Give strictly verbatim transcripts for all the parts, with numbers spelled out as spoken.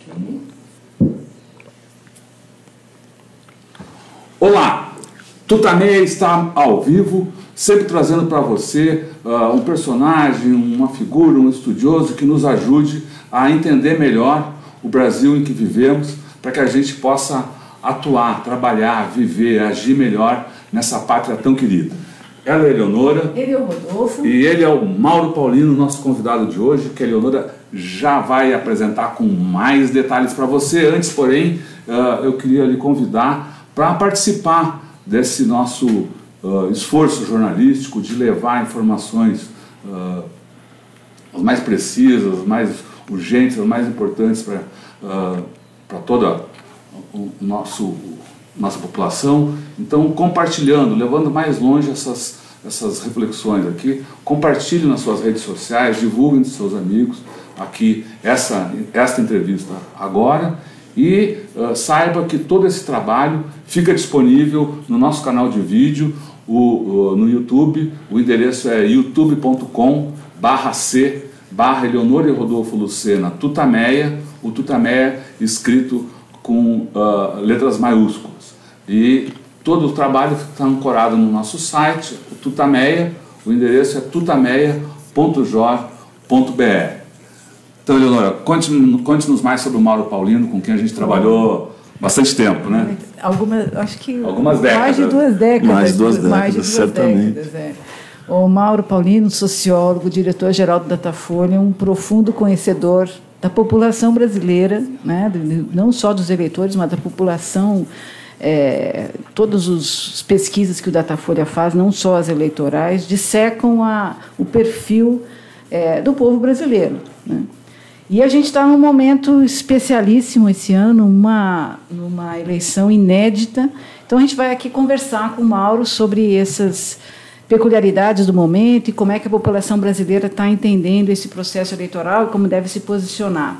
Olá, Tutameia está ao vivo, sempre trazendo para você uh, um personagem, uma figura, um estudioso que nos ajude a entender melhor o Brasil em que vivemos, para que a gente possa atuar, trabalhar, viver, agir melhor nessa pátria tão querida. Ela é a Eleonora. Ele é o Rodolfo. E ele é o Mauro Paulino, nosso convidado de hoje, que a Eleonora já vai apresentar com mais detalhes para você. Antes, porém, uh, eu queria lhe convidar para participar desse nosso uh, esforço jornalístico de levar informações uh, as mais precisas, as mais urgentes, as mais importantes para uh, para toda o nosso nossa população. Então, compartilhando, levando mais longe essas essas reflexões aqui, compartilhe nas suas redes sociais, divulguem dos seus amigos aqui essa esta entrevista agora. E uh, saiba que todo esse trabalho fica disponível no nosso canal de vídeo, o, o, no YouTube. O endereço é youtube ponto com barra c barra Eleonora e Rodolfo Lucena Tutameia, o Tutameia escrito com uh, letras maiúsculas. E todo o trabalho está ancorado no nosso site, o Tutameia. O endereço é tutameia ponto jor ponto br. Então, Eleonora, conte-nos conte mais sobre o Mauro Paulino, com quem a gente trabalhou bastante tempo, né? Algumas, acho que Algumas décadas. Mais de duas décadas. Mais de duas décadas, mais de duas certamente. Décadas, é. O Mauro Paulino, sociólogo, diretor-geral do Datafolha, um profundo conhecedor da população brasileira, né? Não só dos eleitores, mas da população. É, todas as pesquisas que o Datafolha faz, não só as eleitorais, dissecam a, o perfil é, do povo brasileiro, né? E a gente está num momento especialíssimo esse ano, uma, numa eleição inédita. Então, a gente vai aqui conversar com o Mauro sobre essas peculiaridades do momento e como é que a população brasileira está entendendo esse processo eleitoral e como deve se posicionar.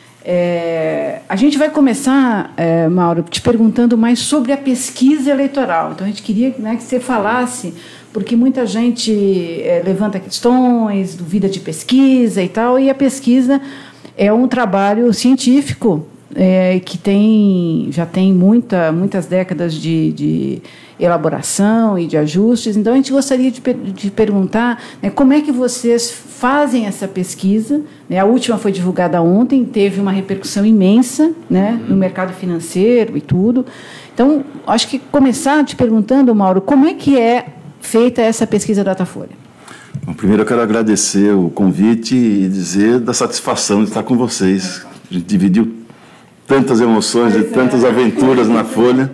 É, a gente vai começar, é, Mauro, te perguntando mais sobre a pesquisa eleitoral. Então, a gente queria, né, que você falasse, porque muita gente é, levanta questões, duvida de pesquisa e tal, e a pesquisa é um trabalho científico é, que tem, já tem muita, muitas décadas de, de elaboração e de ajustes. Então, a gente gostaria de, de perguntar, né, como é que vocês fazem essa pesquisa, né? A última foi divulgada ontem, teve uma repercussão imensa, né, no mercado financeiro e tudo. Então, acho que começar te perguntando, Mauro, como é que é feita essa pesquisa Datafolha? Bom, primeiro eu quero agradecer o convite e dizer da satisfação de estar com vocês. A gente dividiu tantas emoções e tantas aventuras na Folha.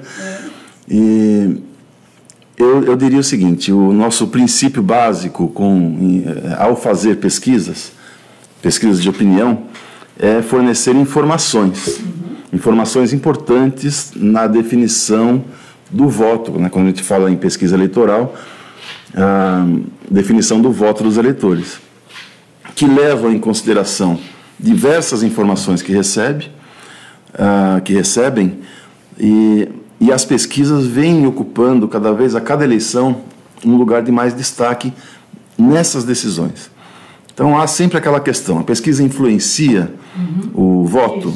E eu, eu diria o seguinte, o nosso princípio básico com, ao fazer pesquisas, pesquisas de opinião, é fornecer informações. Informações importantes na definição do voto, né? Quando a gente fala em pesquisa eleitoral, a definição do voto dos eleitores, que levam em consideração diversas informações que recebe, uh, que recebem, e, e as pesquisas vêm ocupando cada vez, a cada eleição, um lugar de mais destaque nessas decisões. Então, há sempre aquela questão, a pesquisa influencia uhum. o voto?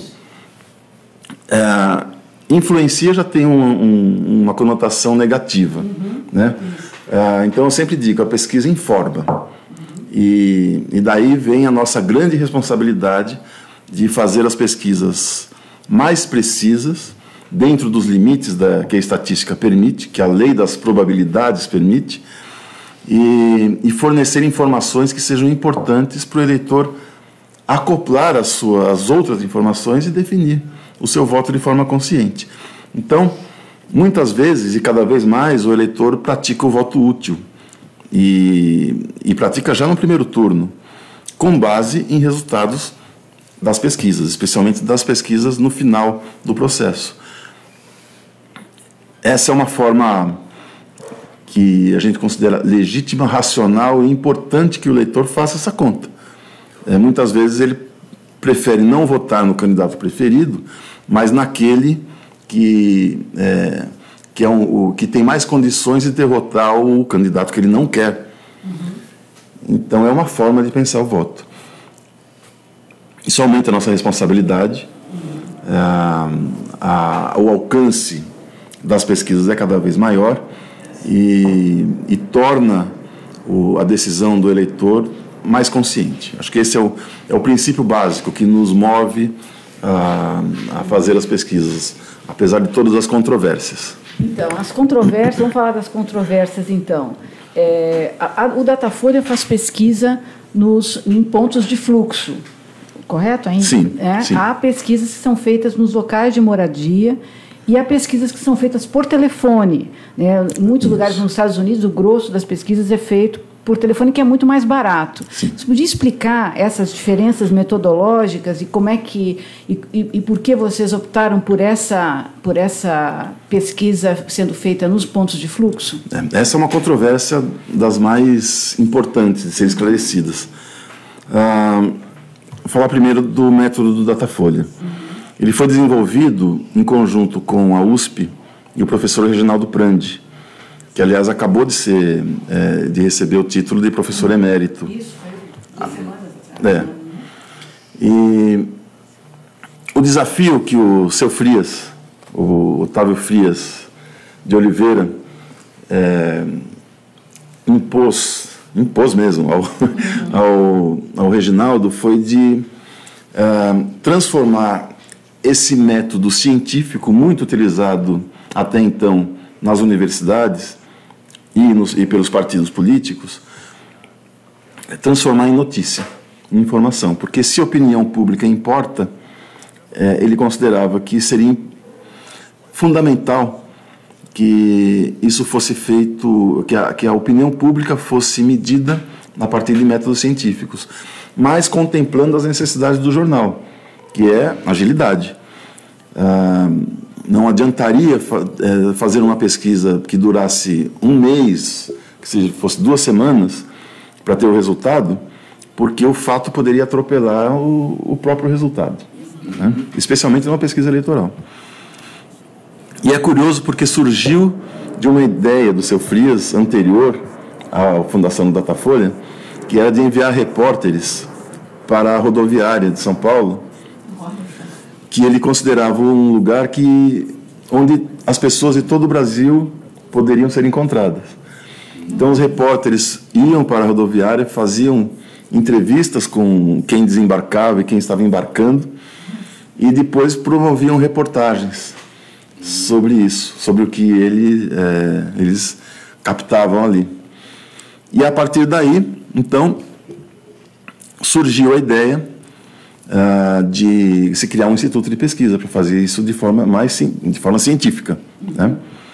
Uh, influencia já tem um, um, uma conotação negativa, uhum. né? Uh, então, eu sempre digo, a pesquisa informa. Uhum. E, e daí vem a nossa grande responsabilidade de fazer as pesquisas mais precisas, dentro dos limites da, que a estatística permite, que a lei das probabilidades permite, e, e fornecer informações que sejam importantes para o eleitor acoplar as suas outras informações e definir o seu voto de forma consciente. Então, muitas vezes, e cada vez mais, o eleitor pratica o voto útil, e, e pratica já no primeiro turno, com base em resultados das pesquisas, especialmente das pesquisas no final do processo. Essa é uma forma que a gente considera legítima, racional e importante que o eleitor faça essa conta. É, muitas vezes ele prefere não votar no candidato preferido, mas naquele que, é, que, é um, o, que tem mais condições de derrotar o candidato que ele não quer. Uhum. Então, é uma forma de pensar o voto. Isso aumenta a nossa responsabilidade, a, a, o alcance das pesquisas é cada vez maior e, e torna o, a decisão do eleitor mais consciente. Acho que esse é o, é o princípio básico que nos move a, a fazer as pesquisas, apesar de todas as controvérsias. Então, as controvérsias, vamos falar das controvérsias, então. É, a, a, o Datafolha faz pesquisa nos, em pontos de fluxo, correto ainda? Sim, é, sim. Há pesquisas que são feitas nos locais de moradia e há pesquisas que são feitas por telefone. Né? Em muitos Isso. lugares nos Estados Unidos, o grosso das pesquisas é feito por telefone, que é muito mais barato. Sim. Você podia explicar essas diferenças metodológicas e como é que e, e, e por que vocês optaram por essa por essa pesquisa sendo feita nos pontos de fluxo? Essa é uma controvérsia das mais importantes de ser esclarecidas. Ah, vou falar primeiro do método do Datafolha. Uhum. Ele foi desenvolvido em conjunto com a U S P e o professor Reginaldo Prandi, que, aliás, acabou de, ser, é, de receber o título de professor emérito. Isso, foi duas semanas atrás. É. E o desafio que o seu Frias, o Otávio Frias de Oliveira, é, impôs, impôs mesmo ao, ao, ao Reginaldo foi de é, transformar esse método científico muito utilizado até então nas universidades e, nos, e pelos partidos políticos, transformar em notícia, em informação. Porque se a opinião pública importa, é, ele considerava que seria fundamental que isso fosse feito, que a, que a opinião pública fosse medida a partir de métodos científicos, mas contemplando as necessidades do jornal, que é agilidade. Ah, não adiantaria fa é, fazer uma pesquisa que durasse um mês, que se fosse duas semanas, para ter o resultado, porque o fato poderia atropelar o, o próprio resultado, né? Especialmente numa pesquisa eleitoral. E é curioso porque surgiu de uma ideia do seu Frias, anterior à fundação do Datafolha, que era de enviar repórteres para a rodoviária de São Paulo, que ele considerava um lugar que, onde as pessoas de todo o Brasil poderiam ser encontradas. Então os repórteres iam para a rodoviária, faziam entrevistas com quem desembarcava e quem estava embarcando, e depois promoviam reportagens sobre isso, sobre o que ele, é, eles captavam ali. E a partir daí, então, surgiu a ideia Uh, de se criar um instituto de pesquisa para fazer isso de forma mais de forma científica, né?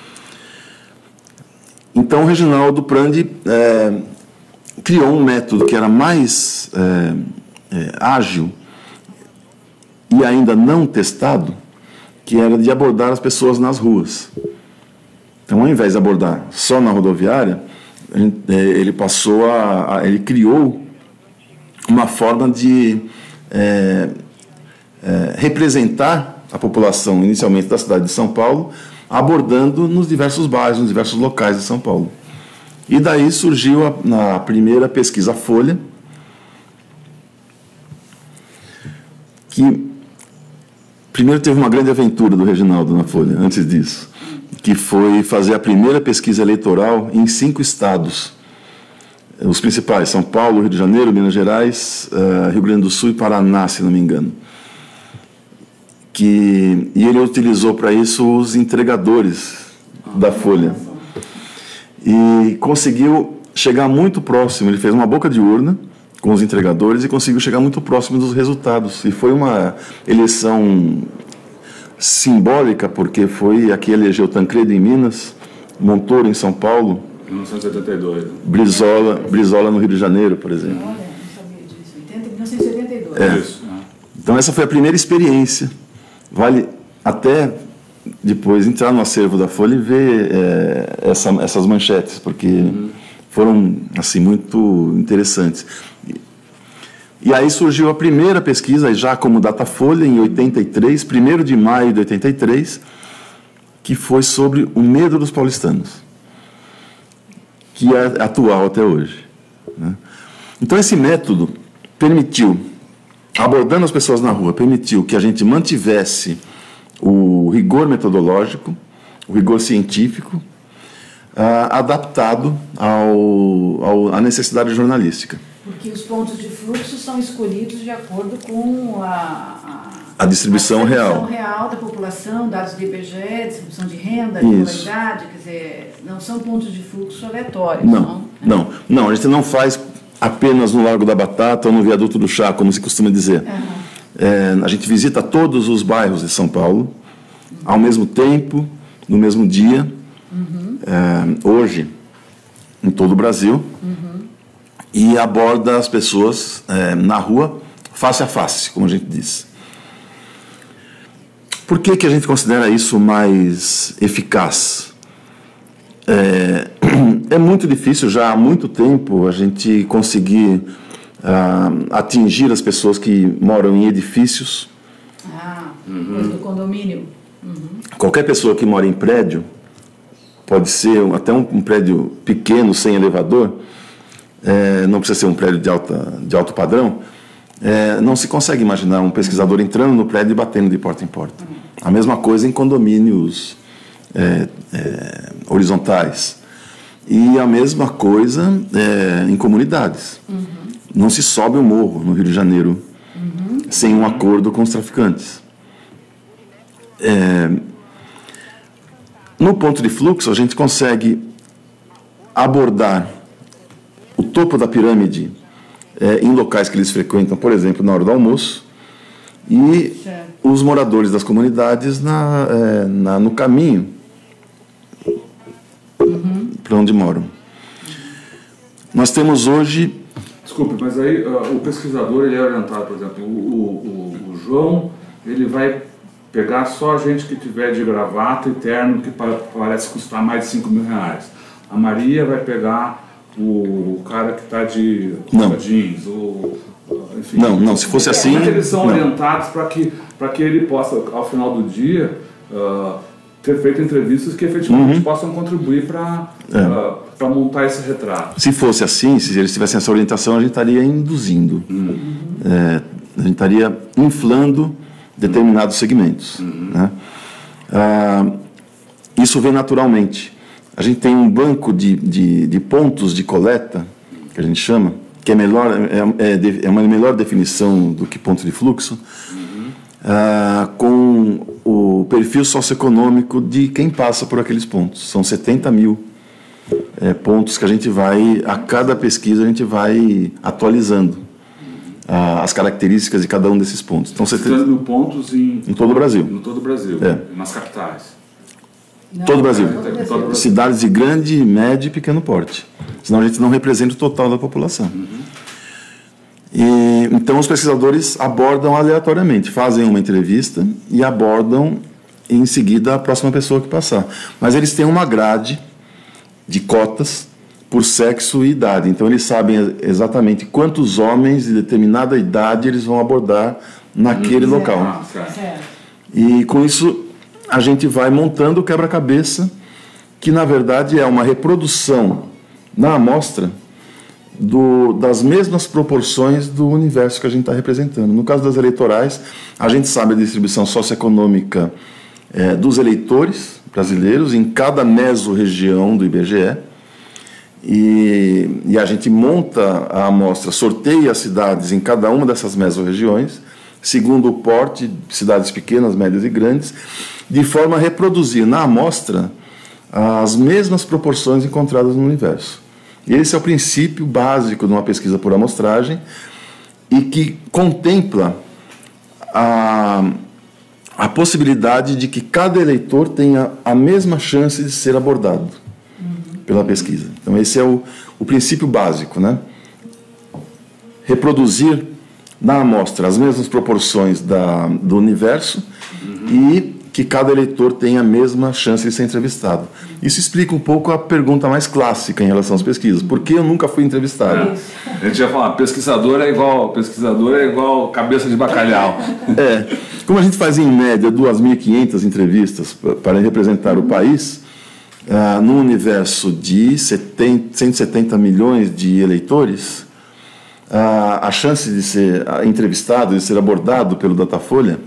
Então o Reginaldo Prandi é, criou um método que era mais é, é, ágil e ainda não testado, que era de abordar as pessoas nas ruas. Então, ao invés de abordar só na rodoviária, ele, ele passou a, a ele criou uma forma de É, é, representar a população, inicialmente da cidade de São Paulo, abordando nos diversos bairros, nos diversos locais de São Paulo. E daí surgiu a, na primeira pesquisa Folha, que primeiro teve uma grande aventura do Reginaldo na Folha, antes disso, que foi fazer a primeira pesquisa eleitoral em cinco estados. Os principais, São Paulo, Rio de Janeiro, Minas Gerais, uh, Rio Grande do Sul e Paraná, se não me engano. Que, e ele utilizou para isso os entregadores da Folha. E conseguiu chegar muito próximo, ele fez uma boca de urna com os entregadores e conseguiu chegar muito próximo dos resultados. E foi uma eleição simbólica, porque foi aqui elegeu Tancredo em Minas, Montoro em São Paulo, mil novecentos e oitenta e dois. Brizola, Brizola no Rio de Janeiro, por exemplo. Olha, não sabia disso. mil novecentos e oitenta e dois. É. Isso. Então essa foi a primeira experiência. Vale até depois entrar no acervo da Folha e ver é, essa, essas manchetes, porque uhum. foram assim muito interessantes. E, e aí surgiu a primeira pesquisa, já como Datafolha, em oitenta e três, primeiro de maio de oitenta e três, que foi sobre o medo dos paulistanos, que é atual até hoje, né? Então esse método permitiu, abordando as pessoas na rua, permitiu que a gente mantivesse o rigor metodológico, o rigor científico, uh, adaptado ao, ao, à necessidade jornalística. Porque os pontos de fluxo são escolhidos de acordo com a, a, a distribuição, a distribuição real. real da população, dados do I B G E, distribuição de renda, Isso. escolaridade, quer dizer, não são pontos de fluxo aleatórios. Não, não, não, não, a gente não faz apenas no Largo da Batata ou no Viaduto do Chá, como se costuma dizer. Uhum. É, a gente visita todos os bairros de São Paulo, uhum. ao mesmo tempo, no mesmo dia, uhum. é, hoje, em todo o Brasil, uhum. e aborda as pessoas é, na rua, face a face, como a gente diz. Por que que a gente considera isso mais eficaz? É, é muito difícil, já há muito tempo, a gente conseguir uh, atingir as pessoas que moram em edifícios. Ah, uhum. coisa do condomínio. Uhum. Qualquer pessoa que mora em prédio, pode ser até um, um prédio pequeno, sem elevador, é, não precisa ser um prédio de, alta, de alto padrão, é, não se consegue imaginar um pesquisador entrando no prédio e batendo de porta em porta. Uhum. A mesma coisa em condomínios é, é, horizontais. E a mesma coisa é, em comunidades. Uhum. Não se sobe o morro no Rio de Janeiro uhum. sem um acordo com os traficantes. É, no ponto de fluxo, a gente consegue abordar o topo da pirâmide é, em locais que eles frequentam, por exemplo, na hora do almoço, e certo. Os moradores das comunidades na, é, na, no caminho uhum. para onde moram. Nós temos hoje... Desculpe, mas aí uh, o pesquisador ele é orientado, por exemplo, o, o, o João, ele vai pegar só a gente que tiver de gravata e terno, que parece custar mais de cinco mil reais. A Maria vai pegar o cara que está de não. jeans, ou, enfim. Não, não, se fosse assim... Eles são não. orientados para que, para que ele possa, ao final do dia, uh, ter feito entrevistas que efetivamente uhum. possam contribuir para é. uh, para montar esse retrato. Se fosse assim, se eles tivessem essa orientação, a gente estaria induzindo. Uhum. É, a gente estaria inflando determinados segmentos. Uhum. Né? Ah, isso vem naturalmente. A gente tem um banco de, de, de pontos de coleta, que a gente chama, que é, melhor, é, é, é uma melhor definição do que ponto de fluxo, uhum. ah, com o perfil socioeconômico de quem passa por aqueles pontos. São setenta mil é, pontos que a gente vai, a cada pesquisa, a gente vai atualizando as características de cada um desses pontos. Então, setenta mil pontos em, em todo o Brasil. Em todo o Brasil, é. nas capitais. Não, todo o Brasil. Todo Brasil. Todo Brasil. Cidades de grande, médio e pequeno porte. Senão a gente não representa o total da população. Uhum. E, então os pesquisadores abordam aleatoriamente, fazem uma entrevista e abordam em seguida a próxima pessoa que passar. Mas eles têm uma grade de cotas por sexo e idade. Então eles sabem exatamente quantos homens de determinada idade eles vão abordar naquele certo. local. Certo. E com isso a gente vai montando o quebra-cabeça, que na verdade é uma reprodução na amostra do, das mesmas proporções do universo que a gente está representando. No caso das eleitorais, a gente sabe a distribuição socioeconômica é, dos eleitores brasileiros em cada mesorregião do I B G E. E, e a gente monta a amostra, sorteia as cidades em cada uma dessas mesorregiões, segundo o porte, cidades pequenas, médias e grandes, de forma a reproduzir na amostra as mesmas proporções encontradas no universo. E esse é o princípio básico de uma pesquisa por amostragem e que contempla a, a possibilidade de que cada eleitor tenha a mesma chance de ser abordado pela pesquisa. Então esse é o, o princípio básico, né? Reproduzir na amostra as mesmas proporções da, do universo uhum. e que cada eleitor tenha a mesma chance de ser entrevistado. Isso explica um pouco a pergunta mais clássica em relação às pesquisas. Por que eu nunca fui entrevistado? É. A gente ia falar, pesquisador é igual, pesquisador é igual cabeça de bacalhau. É. Como a gente faz em média duas mil e quinhentas entrevistas para representar o país, Uh, num universo de setenta, cento e setenta milhões de eleitores, uh, a chance de ser entrevistado, de ser abordado pelo Datafolha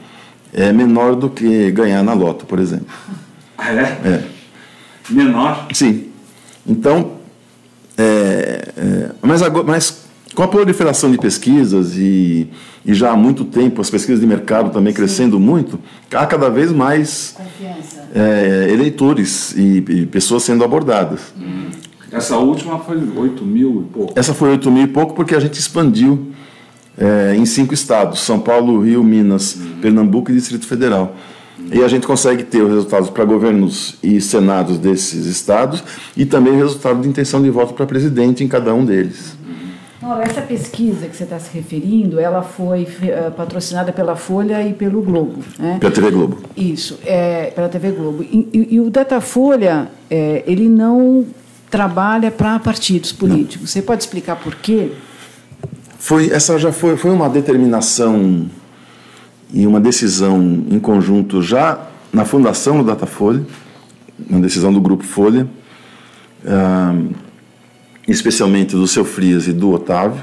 é menor do que ganhar na loto, por exemplo. Ah, é? É. Menor? Sim. Então, é, é, mas, agora, mas com a proliferação de pesquisas e, e já há muito tempo as pesquisas de mercado também Sim. crescendo muito, há cada vez mais é, eleitores e, e pessoas sendo abordadas. Hum. Essa última foi oito mil e pouco? Essa foi oito mil e pouco porque a gente expandiu é, em cinco estados, São Paulo, Rio, Minas, hum. Pernambuco e Distrito Federal. E a gente consegue ter os resultados para governos e senados desses estados e também o resultado de intenção de voto para presidente em cada um deles. Ora, essa pesquisa que você está se referindo, ela foi uh, patrocinada pela Folha e pelo Globo, né? Pela T V Globo. Isso, é, pela T V Globo. E, e, e o Datafolha, é, ele não trabalha para partidos políticos. Não. Você pode explicar por quê? Foi, essa já foi, foi uma determinação e uma decisão em conjunto já na fundação do Datafolha, uma decisão do Grupo Folha, uh, especialmente do Seu Frias e do Otávio,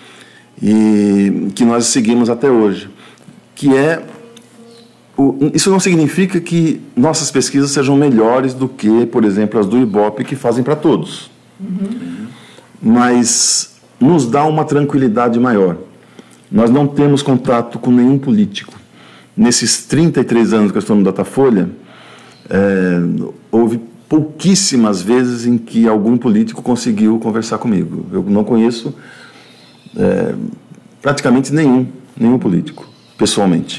e que nós seguimos até hoje, que é o, isso não significa que nossas pesquisas sejam melhores do que, por exemplo, as do Ibope, que fazem para todos, uhum. mas nos dá uma tranquilidade maior. Nós não temos contato com nenhum político. Nesses trinta e três anos que eu estou no Datafolha, é, houve pouquíssimas vezes em que algum político conseguiu conversar comigo. Eu não conheço é, praticamente nenhum, nenhum político, pessoalmente.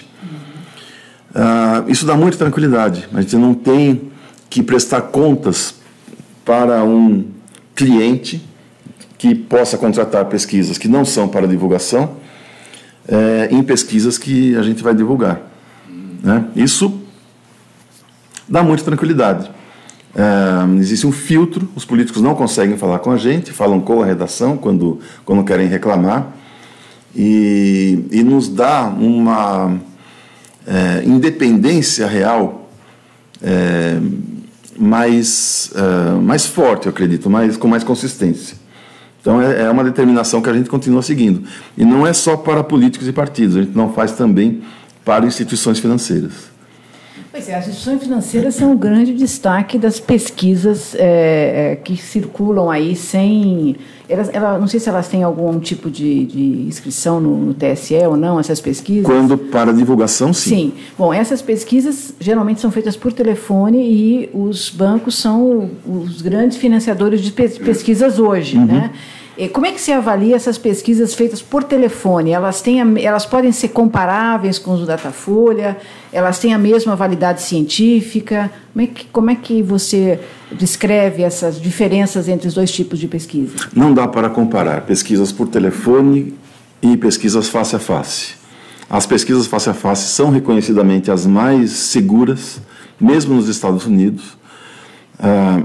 Ah, isso dá muita tranquilidade. A gente não tem que prestar contas para um cliente que possa contratar pesquisas que não são para divulgação, É, em pesquisas que a gente vai divulgar, né? Isso dá muita tranquilidade. É, existe um filtro, os políticos não conseguem falar com a gente, falam com a redação quando, quando querem reclamar, e, e nos dá uma é, independência real é, mais, é, mais forte, eu acredito, mais, com mais consistência. Então é uma determinação que a gente continua seguindo. E não é só para políticos e partidos, a gente não faz também para instituições financeiras. Pois é, as instituições financeiras são um grande destaque das pesquisas é, é, que circulam aí sem... Elas, ela, não sei se elas têm algum tipo de, de inscrição no, no T S E ou não, essas pesquisas. Quando para divulgação, sim. Sim. Bom, essas pesquisas geralmente são feitas por telefone e os bancos são os grandes financiadores de pesquisas hoje, uhum. né? E como é que se avalia essas pesquisas feitas por telefone? Elas, têm a, elas podem ser comparáveis com os do Datafolha? Elas têm a mesma validade científica? Como é que, como é que você descreve essas diferenças entre os dois tipos de pesquisa? Não dá para comparar pesquisas por telefone e pesquisas face a face. As pesquisas face a face são reconhecidamente as mais seguras, mesmo nos Estados Unidos. Ah,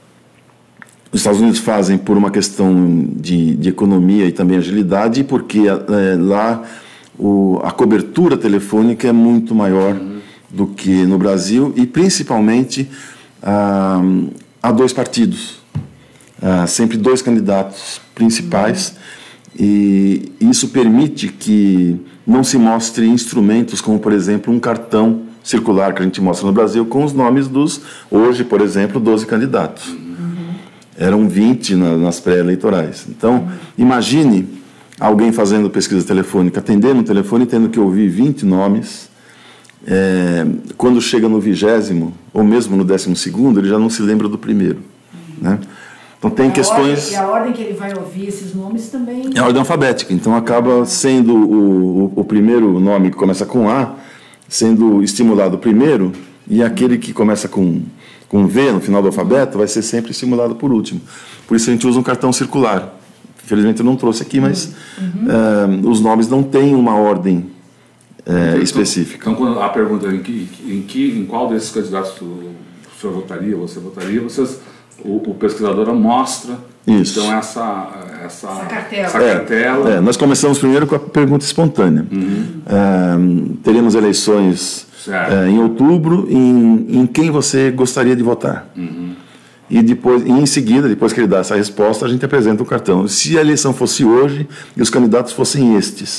Os Estados Unidos fazem por uma questão de, de economia e também agilidade, porque é, lá o, a cobertura telefônica é muito maior uhum. do que no Brasil, e principalmente ah, há dois partidos, ah, sempre dois candidatos principais, uhum. e isso permite que não se mostre instrumentos como, por exemplo, um cartão circular que a gente mostra no Brasil com os nomes dos, hoje, por exemplo, doze candidatos. Uhum. Eram vinte na, nas pré-eleitorais. Então, imagine alguém fazendo pesquisa telefônica, atendendo um telefone e tendo que ouvir vinte nomes. É, quando chega no vigésimo, ou mesmo no décimo segundo, ele já não se lembra do primeiro. Né? Então, tem e questões... Ordem, e a ordem que ele vai ouvir esses nomes também... É a ordem alfabética. Então, acaba sendo o, o, o primeiro nome que começa com A, sendo estimulado primeiro, e aquele que começa com... com V no final do alfabeto, vai ser sempre simulado por último. Por isso a gente usa um cartão circular. Infelizmente eu não trouxe aqui, mas uhum. uh, os nomes não têm uma ordem uh, então, específica. Então, a pergunta é em, que, em, que, em qual desses candidatos o senhor votaria, você votaria, vocês, o, o pesquisador mostra isso. Então essa, essa, essa cartela. Essa cartela. É, é, nós começamos primeiro com a pergunta espontânea. Uhum. Uh, teremos eleições... É, em outubro, em, em quem você gostaria de votar. Uhum. E depois, e em seguida, depois que ele dá essa resposta, a gente apresenta o cartão. Se a eleição fosse hoje e os candidatos fossem estes,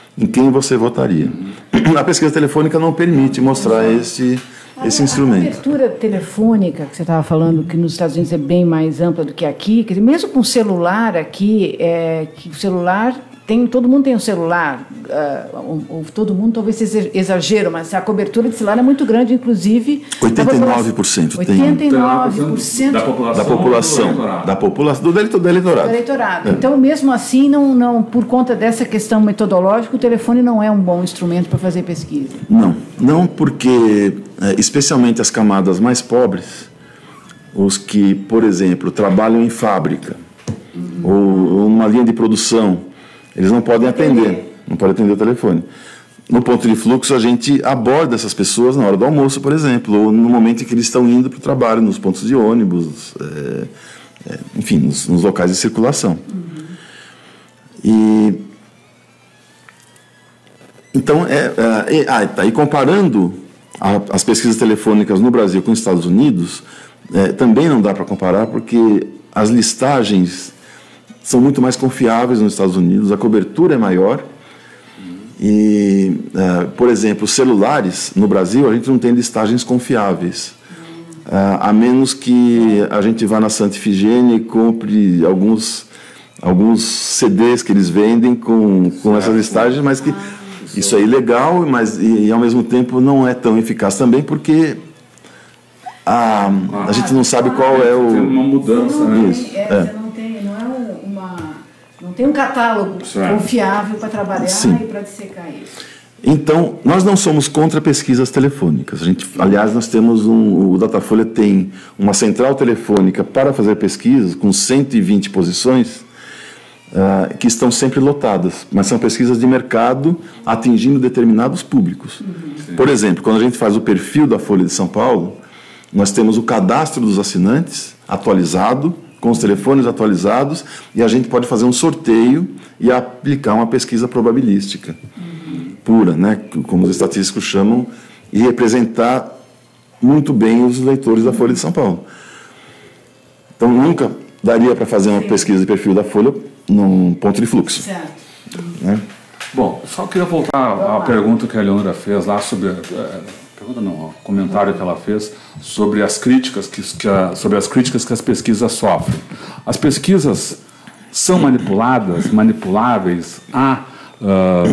em quem você votaria. A pesquisa telefônica não permite mostrar esse, esse instrumento. A cobertura telefônica que você estava falando, que nos Estados Unidos é bem mais ampla do que aqui, quer dizer, mesmo com celular aqui, é, que o celular... Tem, todo mundo tem um celular, uh, ou, ou todo mundo talvez seja exagero, mas a cobertura de celular é muito grande, inclusive... oitenta e nove por cento tem. oitenta e nove por cento da população. Da população, do da população do, eleitor, do eleitorado. Do eleitorado. É. Então, mesmo assim, não, não, por conta dessa questão metodológica, o telefone não é um bom instrumento para fazer pesquisa. Não, não porque, especialmente as camadas mais pobres, os que, por exemplo, trabalham em fábrica, uhum. ou, ou numa linha de produção, eles não podem atender, não podem atender o telefone. No ponto de fluxo, a gente aborda essas pessoas na hora do almoço, por exemplo, ou no momento em que eles estão indo para o trabalho, nos pontos de ônibus, é, é, enfim, nos, nos locais de circulação. Uhum. E, então, é, é, ah, tá, e comparando a, as pesquisas telefônicas no Brasil com os Estados Unidos, é, também não dá para comparar, porque as listagens são muito mais confiáveis nos Estados Unidos, a cobertura é maior. E, uh, por exemplo, celulares, no Brasil, a gente não tem listagens confiáveis. Uh, a menos que a gente vá na Santa Ifigênia e compre alguns, alguns C Ds que eles vendem com, com essas listagens, mas que isso é ilegal, mas, e, e ao mesmo tempo não é tão eficaz também, porque a, a gente não sabe qual é o... Tem uma mudança, né? Isso, é. Não tem um catálogo certo. Confiável para trabalhar Sim. e para dissecar isso. Então, nós não somos contra pesquisas telefônicas. A gente, aliás, nós temos um, o Datafolha tem uma central telefônica para fazer pesquisas com cento e vinte posições uh, que estão sempre lotadas, mas são pesquisas de mercado atingindo determinados públicos. Uhum. Por exemplo, quando a gente faz o perfil da Folha de São Paulo, nós temos o cadastro dos assinantes atualizado, com os telefones atualizados, e a gente pode fazer um sorteio e aplicar uma pesquisa probabilística uhum. pura, né, como os estatísticos chamam, e representar muito bem os leitores da Folha de São Paulo. Então, nunca daria para fazer uma Sim. pesquisa de perfil da Folha num ponto de fluxo. Certo. Né? Bom, só queria voltar à pergunta que a Leonora fez lá sobre... Pergunta não, o comentário que ela fez sobre as críticas que, que a, sobre as críticas que as pesquisas sofrem. As pesquisas são manipuladas, manipuláveis. Há, uh,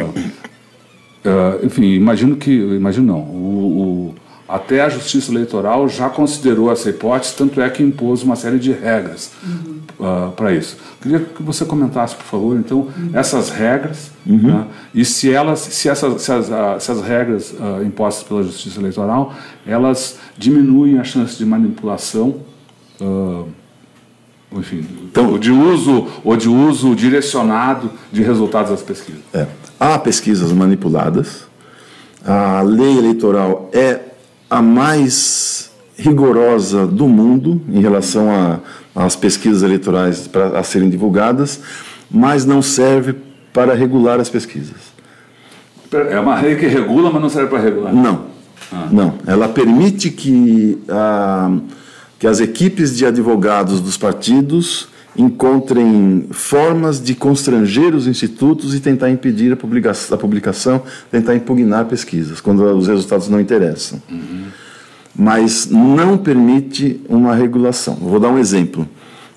uh, enfim, imagino que, imagino não. O, o, até a Justiça Eleitoral já considerou essa hipótese, tanto é que impôs uma série de regras uhum. uh, para isso. Queria que você comentasse, por favor, então, uhum. essas regras, uhum. né, e se elas, se essas, se as, uh, se as regras uh, impostas pela Justiça Eleitoral, elas diminuem a chance de manipulação, uh, enfim, então, ou de uso ou de uso direcionado de resultados das pesquisas. É. Há pesquisas manipuladas. A lei eleitoral é a mais rigorosa do mundo em relação às pesquisas eleitorais para a serem divulgadas, mas não serve para regular as pesquisas. É uma lei que regula, mas não serve para regular? Não, ah. não. Ela permite que, a, que as equipes de advogados dos partidos encontrem formas de constranger os institutos e tentar impedir a publicação, a publicação tentar impugnar pesquisas, quando os resultados não interessam. Uhum. Mas não permite uma regulação. Vou dar um exemplo.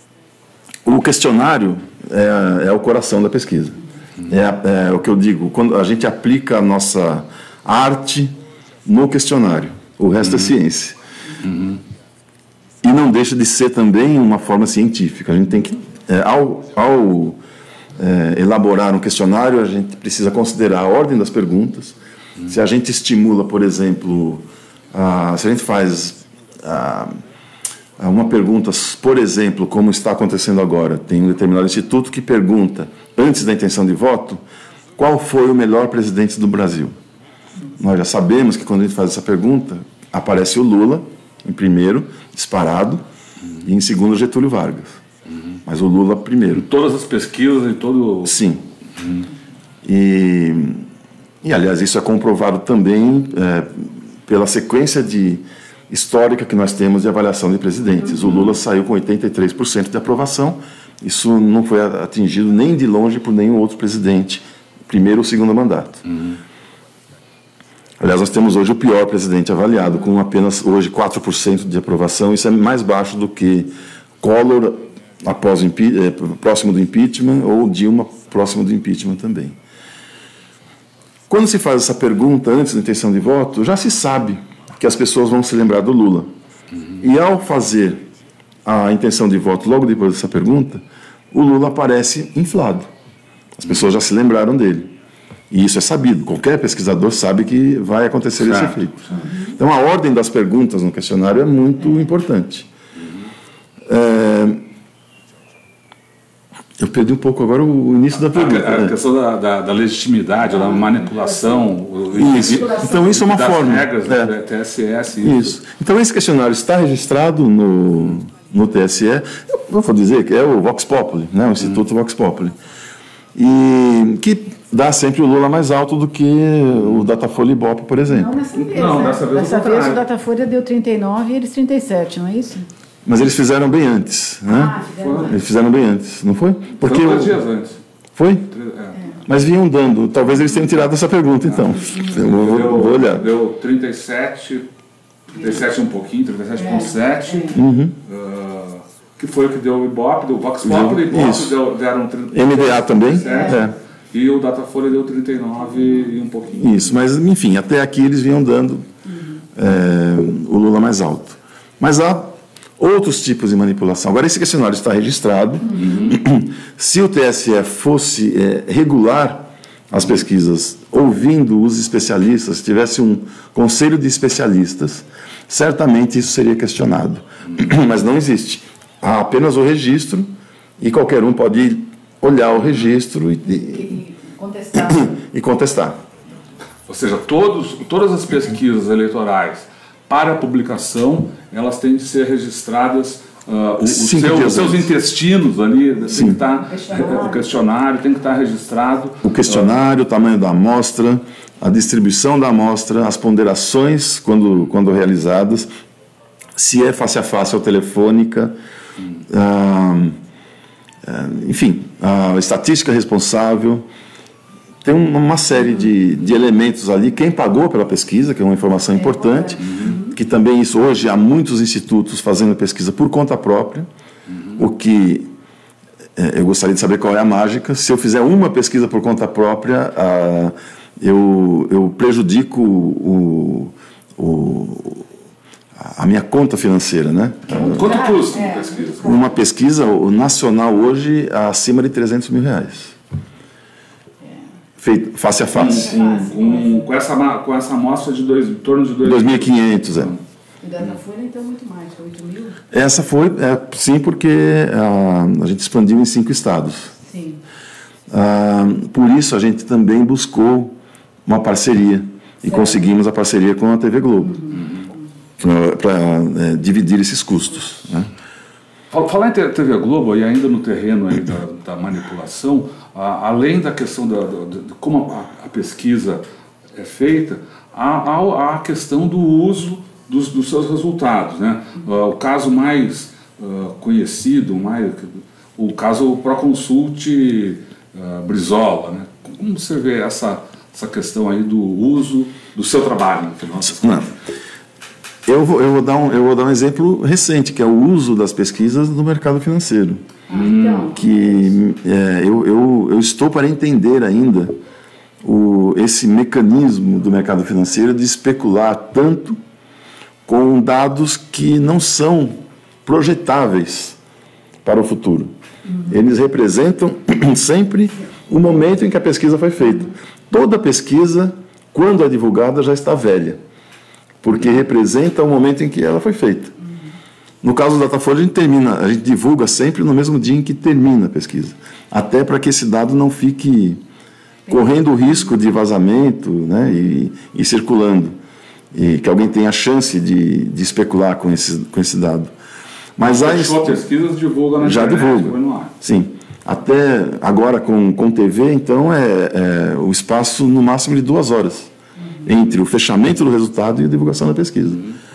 O questionário é, é o coração da pesquisa. Uhum. É, é o que eu digo, quando a gente aplica a nossa arte no questionário, o resto uhum. é ciência. Uhum. E não deixa de ser também uma forma científica. A gente tem que, é, ao, ao é, elaborar um questionário, a gente precisa considerar a ordem das perguntas. Uhum. Se a gente estimula, por exemplo, a, se a gente faz a, a uma pergunta, por exemplo, como está acontecendo agora, tem um determinado instituto que pergunta, antes da intenção de voto, qual foi o melhor presidente do Brasil. Nós já sabemos que quando a gente faz essa pergunta, aparece o Lula, em primeiro, disparado, uhum. e em segundo, Getúlio Vargas. Uhum. Mas o Lula primeiro. Em todas as pesquisas, em todo... Sim. Uhum. E, e, aliás, isso é comprovado também é, pela sequência de, histórica que nós temos de avaliação de presidentes. Uhum. O Lula saiu com oitenta e três por cento de aprovação. Isso não foi atingido nem de longe por nenhum outro presidente primeiro ou segundo mandato. Uhum. Aliás, nós temos hoje o pior presidente avaliado, com apenas hoje quatro por cento de aprovação. Isso é mais baixo do que Collor após o impe- próximo do impeachment, ou Dilma próximo do impeachment também. Quando se faz essa pergunta antes da intenção de voto, já se sabe que as pessoas vão se lembrar do Lula. Uhum. E ao fazer a intenção de voto logo depois dessa pergunta, o Lula aparece inflado. As pessoas já se lembraram dele. E isso é sabido. Qualquer pesquisador sabe que vai acontecer certo. Esse efeito. Então, a ordem das perguntas no questionário é muito importante. É... Eu perdi um pouco agora o início da pergunta. A, a questão da, da, da legitimidade, da manipulação. Isso. Então, isso é uma das forma. regras é. do T S E. Isso. isso. Então, esse questionário está registrado no, no T S E. Eu vou dizer que é o Vox Populi, né? O Instituto hum. Vox Populi. E que dá sempre o Lula mais alto do que o Datafolha e Ibope, por exemplo. Não, dessa vez, não, né? dessa vez, dessa vez o Datafolha deu trinta e nove e eles trinta e sete, não é isso? Mas eles fizeram bem antes, né? Ah, fizeram eles fizeram bem antes, não foi? Porque foi dois dias antes. Foi? É. Mas vinham dando. Talvez eles tenham tirado essa pergunta, então. Ah, eu vou, deu, vou olhar. Deu trinta e sete, trinta e sete um pouquinho, trinta e sete vírgula sete. É. Uhum. Uh, que foi o que deu o Ibope, deu o Vox Populi, o Ibope deu, deram trinta e sete. M D A também? É. E o Datafolha deu trinta e nove e um pouquinho. Isso, mas enfim, até aqui eles vinham dando uhum. é, o Lula mais alto. Mas há outros tipos de manipulação. Agora, esse questionário está registrado. Uhum. Se o T S E fosse é, regular as pesquisas, ouvindo os especialistas, se tivesse um conselho de especialistas, certamente isso seria questionado. Uhum. Mas não existe. Há apenas o registro e qualquer um pode olhar o registro e, e, contestar. e contestar. Ou seja, todos, todas as pesquisas eleitorais para publicação, elas têm que ser registradas, uh, o, seu, os seus intestinos ali, tem que estar, questionário. o questionário tem que estar registrado. O questionário, uh, o tamanho da amostra, a distribuição da amostra, as ponderações quando, quando realizadas, se é face a face ou telefônica, hum. uh, enfim, a estatística responsável, tem uma série de, de elementos ali. Quem pagou pela pesquisa, que é uma informação importante, uhum. que também isso hoje há muitos institutos fazendo pesquisa por conta própria, uhum. o que é, eu gostaria de saber qual é a mágica. Se eu fizer uma pesquisa por conta própria, a, eu, eu prejudico o, o a minha conta financeira, né? Quanto custa uma pesquisa? Uma pesquisa nacional hoje acima de trezentos mil reais. Feito face a face. Um, um, um, com, essa, com essa amostra de dois, em torno de dois mil e quinhentos, é. E Datafolha, então, muito mais, oito mil? Essa foi, é, sim, porque a, a gente expandiu em cinco estados. Sim. Ah, por isso, a gente também buscou uma parceria. E certo. Conseguimos a parceria com a T V Globo. Uhum. Para é, dividir esses custos, né? Falar em T V Globo, e ainda no terreno aí da, da manipulação, a, além da questão da, da, de como a, a pesquisa é feita, há, há a questão do uso dos, dos seus resultados, né? Uh, o caso mais uh, conhecido, mais, o caso Proconsult uh, Brizola, né? Como você vê essa, essa questão aí do uso do seu trabalho? No final? Não. Eu vou, eu, vou dar um, eu vou dar um exemplo recente, que é o uso das pesquisas no mercado financeiro. Então. Que é, eu, eu, eu estou para entender ainda o, esse mecanismo do mercado financeiro de especular tanto com dados que não são projetáveis para o futuro. Uhum. Eles representam sempre o momento em que a pesquisa foi feita. Toda pesquisa, quando é divulgada, já está velha, porque representa o momento em que ela foi feita. No caso do Datafolha, a gente termina, a gente divulga sempre no mesmo dia em que termina a pesquisa, até para que esse dado não fique correndo o risco de vazamento, né, e, e circulando, e que alguém tenha a chance de, de especular com esse, com esse dado. Mas a sua pesquisa divulga na já internet, divulga, no ar. Sim. Até agora com, com T V, então, é, é o espaço no máximo de duas horas entre o fechamento do resultado e a divulgação da pesquisa.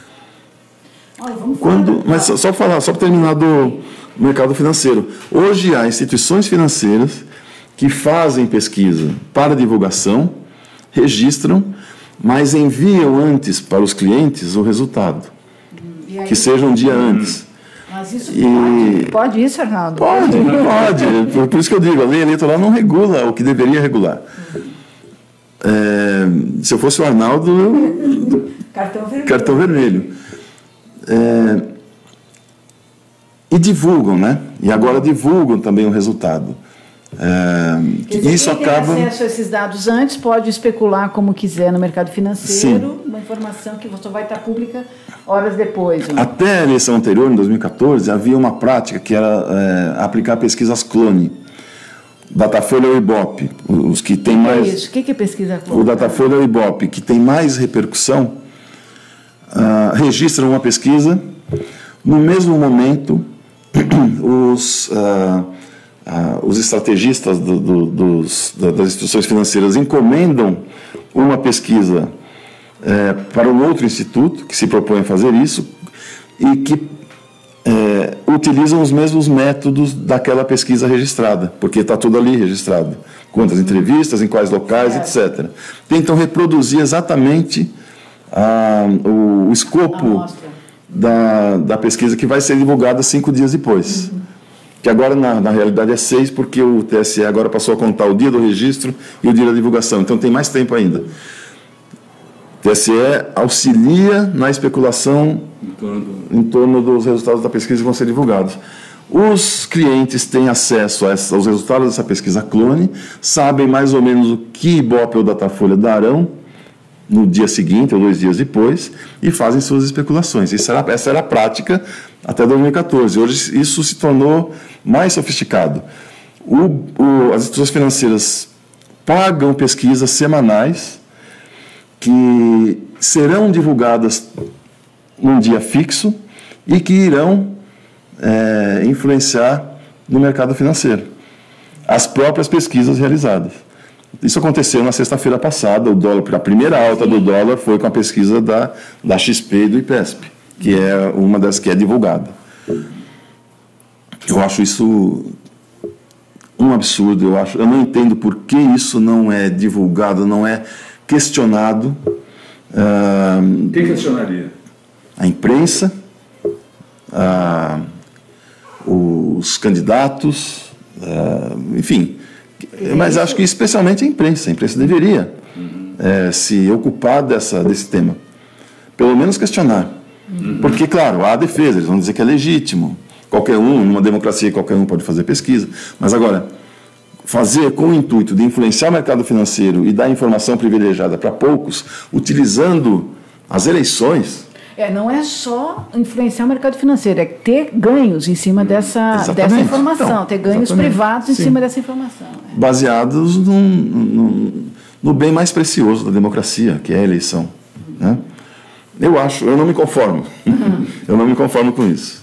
Quando, mas só, só falar, só para terminar do mercado financeiro. Hoje há instituições financeiras que fazem pesquisa para divulgação, registram, mas enviam antes para os clientes o resultado, hum, que seja um dia hum. antes. Mas isso e... pode, pode isso, Arnaldo? Pode, pode. Por, por isso que eu digo, a lei eleitoral não regula o que deveria regular. Hum. É, se eu fosse o Arnaldo, eu... cartão vermelho. Cartão vermelho. É, e divulgam, né? E agora divulgam também o resultado. É, dizer, isso quem acaba... tem acesso a esses dados antes pode especular como quiser no mercado financeiro. Sim. Uma informação que só vai estar pública horas depois. Né? Até a eleição anterior, em dois mil e quatorze, havia uma prática que era é, aplicar pesquisas clone. Datafolha ou Ibope, os que têm mais... É isso? O que é pesquisa clone? O Datafolha ou Ibope, que tem mais repercussão, uh, registram uma pesquisa, no mesmo momento, os... Uh, Uh, os estrategistas do, do, dos, das instituições financeiras encomendam uma pesquisa é, para um outro instituto que se propõe a fazer isso e que é, utilizam os mesmos métodos daquela pesquisa registrada, porque está tudo ali registrado, quantas entrevistas, em quais locais, é. etcétera. Tentam reproduzir exatamente a, o, o escopo da, da pesquisa que vai ser divulgada cinco dias depois. Uhum. Que agora, na, na realidade, é seis, porque o T S E agora passou a contar o dia do registro e o dia da divulgação. Então, tem mais tempo ainda. O T S E auxilia na especulação em torno, do... em torno dos resultados da pesquisa que vão ser divulgados. Os clientes têm acesso a essa, aos resultados dessa pesquisa clone, sabem mais ou menos o que Ibope ou Datafolha darão no dia seguinte ou dois dias depois e fazem suas especulações. Isso era, essa era a prática até dois mil e quatorze. Hoje isso se tornou mais sofisticado. O, o, as instituições financeiras pagam pesquisas semanais que serão divulgadas num dia fixo e que irão é, influenciar no mercado financeiro. As próprias pesquisas realizadas. Isso aconteceu na sexta-feira passada, o dólar, a primeira alta do dólar foi com a pesquisa da, da X P e do IPESP, que é uma das que é divulgada. Eu acho isso um absurdo, eu, acho, eu não entendo por que isso não é divulgado, não é questionado. Uh, Quem questionaria? A imprensa, uh, os candidatos, uh, enfim... Mas acho que especialmente a imprensa. A imprensa deveria uhum. é, se ocupar dessa, desse tema. Pelo menos questionar. Uhum. Porque, claro, há defesa, eles vão dizer que é legítimo. Qualquer um, numa democracia, qualquer um pode fazer pesquisa. Mas agora, fazer com o intuito de influenciar o mercado financeiro e dar informação privilegiada para poucos, utilizando as eleições... É, não é só influenciar o mercado financeiro, é ter ganhos em cima dessa, dessa informação, então, ter ganhos exatamente. privados em Sim. cima dessa informação. É. Baseados no, no, no bem mais precioso da democracia, que é a eleição. Uhum. Né? Eu acho, eu não me conformo. Uhum. Eu não me conformo com isso.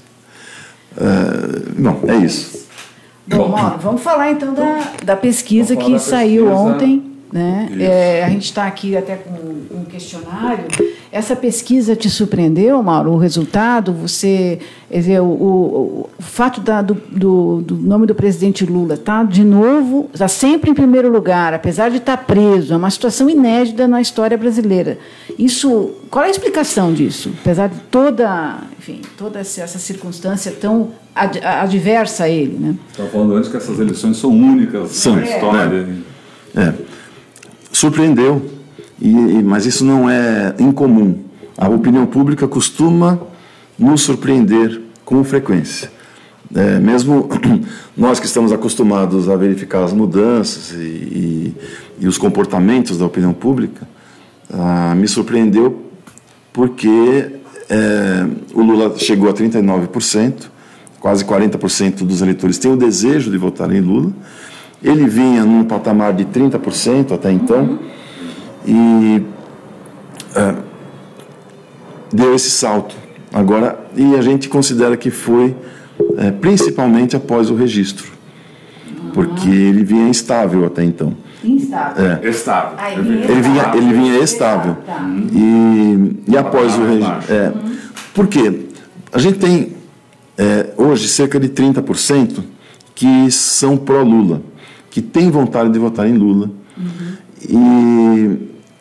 Uh, bom, é isso. Bom, Mauro, vamos falar então da, da pesquisa que saiu pesquisa. ontem. Né? É, a gente está aqui até com um questionário. Essa pesquisa te surpreendeu, Mauro? O resultado? Você, quer dizer, o, o, o fato da, do, do, do nome do presidente Lula tá de novo, está sempre em primeiro lugar, apesar de estar preso. É uma situação inédita na história brasileira. Isso, qual é a explicação disso? Apesar de toda, enfim, toda essa circunstância tão ad, adversa a ele, né? Estava falando antes que essas eleições são únicas são, na história. É. é. Surpreendeu, e, mas isso não é incomum. A opinião pública costuma nos surpreender com frequência. É, mesmo nós que estamos acostumados a verificar as mudanças e, e, e os comportamentos da opinião pública, ah, me surpreendeu porque é, o Lula chegou a trinta e nove por cento, quase quarenta por cento dos eleitores têm o desejo de votar em Lula. Ele vinha num patamar de trinta por cento até então e uh, deu esse salto. Agora, e a gente considera que foi uh, principalmente após o registro, porque ele vinha instável até então. Instável? É. Estável. Ah, ele, vinha ele, vinha, ele vinha estável. Tá. E, e após o registro... É, por quê? A gente tem é, hoje cerca de trinta por cento que são pró-Lula. que têm vontade de votar em Lula. Uhum.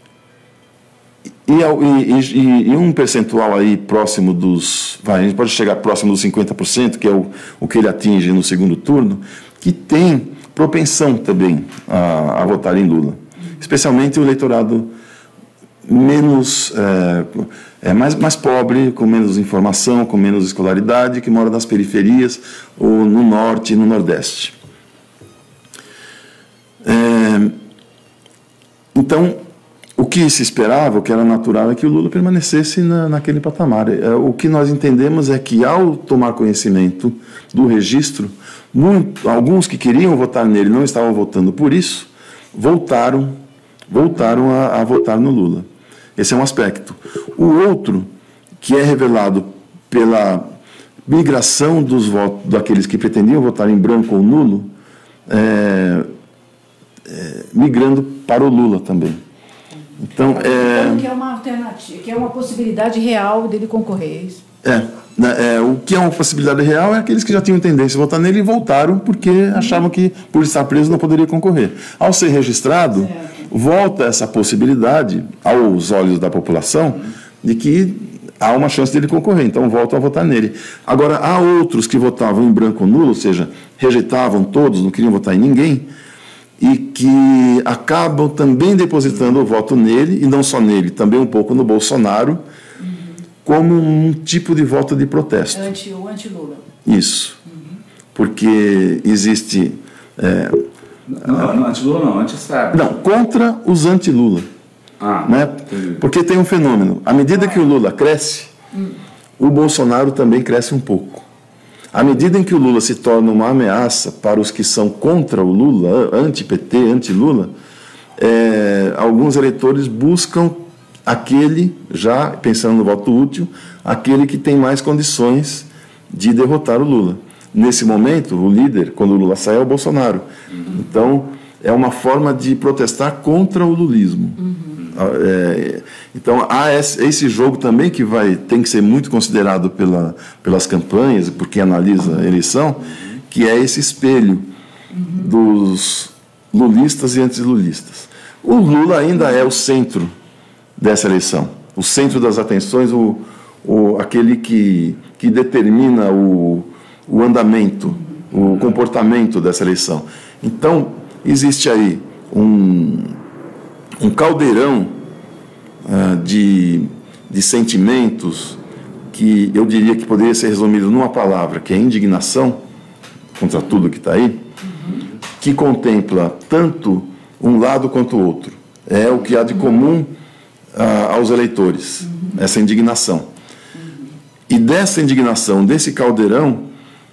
E, e, e, e um percentual aí próximo dos... Vai, a gente pode chegar próximo dos cinquenta por cento, que é o, o que ele atinge no segundo turno, que tem propensão também a, a votar em Lula. Especialmente o eleitorado menos... É, é mais, mais pobre, com menos informação, com menos escolaridade, que mora nas periferias ou no norte e no nordeste. É, então, o que se esperava, o que era natural, é que o Lula permanecesse na, naquele patamar. É, o que nós entendemos é que, ao tomar conhecimento do registro, muito, alguns que queriam votar nele não estavam votando por isso, voltaram, voltaram a, a votar no Lula. Esse é um aspecto. O outro, que é revelado pela migração dos votos daqueles que pretendiam votar em branco ou nulo, é, é, migrando para o Lula também. Então, é, que é uma alternativa, que é uma possibilidade real dele concorrer. É, é, o que é uma possibilidade real é aqueles que já tinham tendência a votar nele e voltaram porque uhum. achavam que, por estar preso, não poderia concorrer. Ao ser registrado, certo. volta essa possibilidade aos olhos da população uhum. de que há uma chance dele concorrer, então voltam a votar nele. Agora, há outros que votavam em branco ou nulo, ou seja, rejeitavam todos, não queriam votar em ninguém, e que acabam também depositando o voto nele, e não só nele, também um pouco no Bolsonaro, uhum. como um tipo de voto de protesto. Anti, o anti-Lula. Isso. Uhum. Porque existe... É, não, não, anti-Lula não, anti-Sérgio. Não, contra os anti-Lula. Ah, né? Porque tem um fenômeno. À medida que o Lula cresce, hum. o Bolsonaro também cresce um pouco. À medida em que o Lula se torna uma ameaça para os que são contra o Lula, anti-P T, anti-Lula, é, alguns eleitores buscam aquele, já pensando no voto útil, aquele que tem mais condições de derrotar o Lula. Nesse momento, o líder, quando o Lula sai, é o Bolsonaro. Uhum. Então, é uma forma de protestar contra o lulismo. Uhum. É, então, há esse, esse jogo também que vai, tem que ser muito considerado pela, pelas campanhas, por quem analisa a eleição, que é esse espelho uhum. dos lulistas e antilulistas. O Lula ainda é o centro dessa eleição, o centro das atenções, o, o, aquele que, que determina o, o andamento, o comportamento dessa eleição. Então, existe aí um... um caldeirão uh, de, de sentimentos que eu diria que poderia ser resumido numa palavra, que é indignação contra tudo que está aí, uhum. que contempla tanto um lado quanto o outro. É o que há de comum uh, aos eleitores, uhum. essa indignação. Uhum. E dessa indignação, desse caldeirão,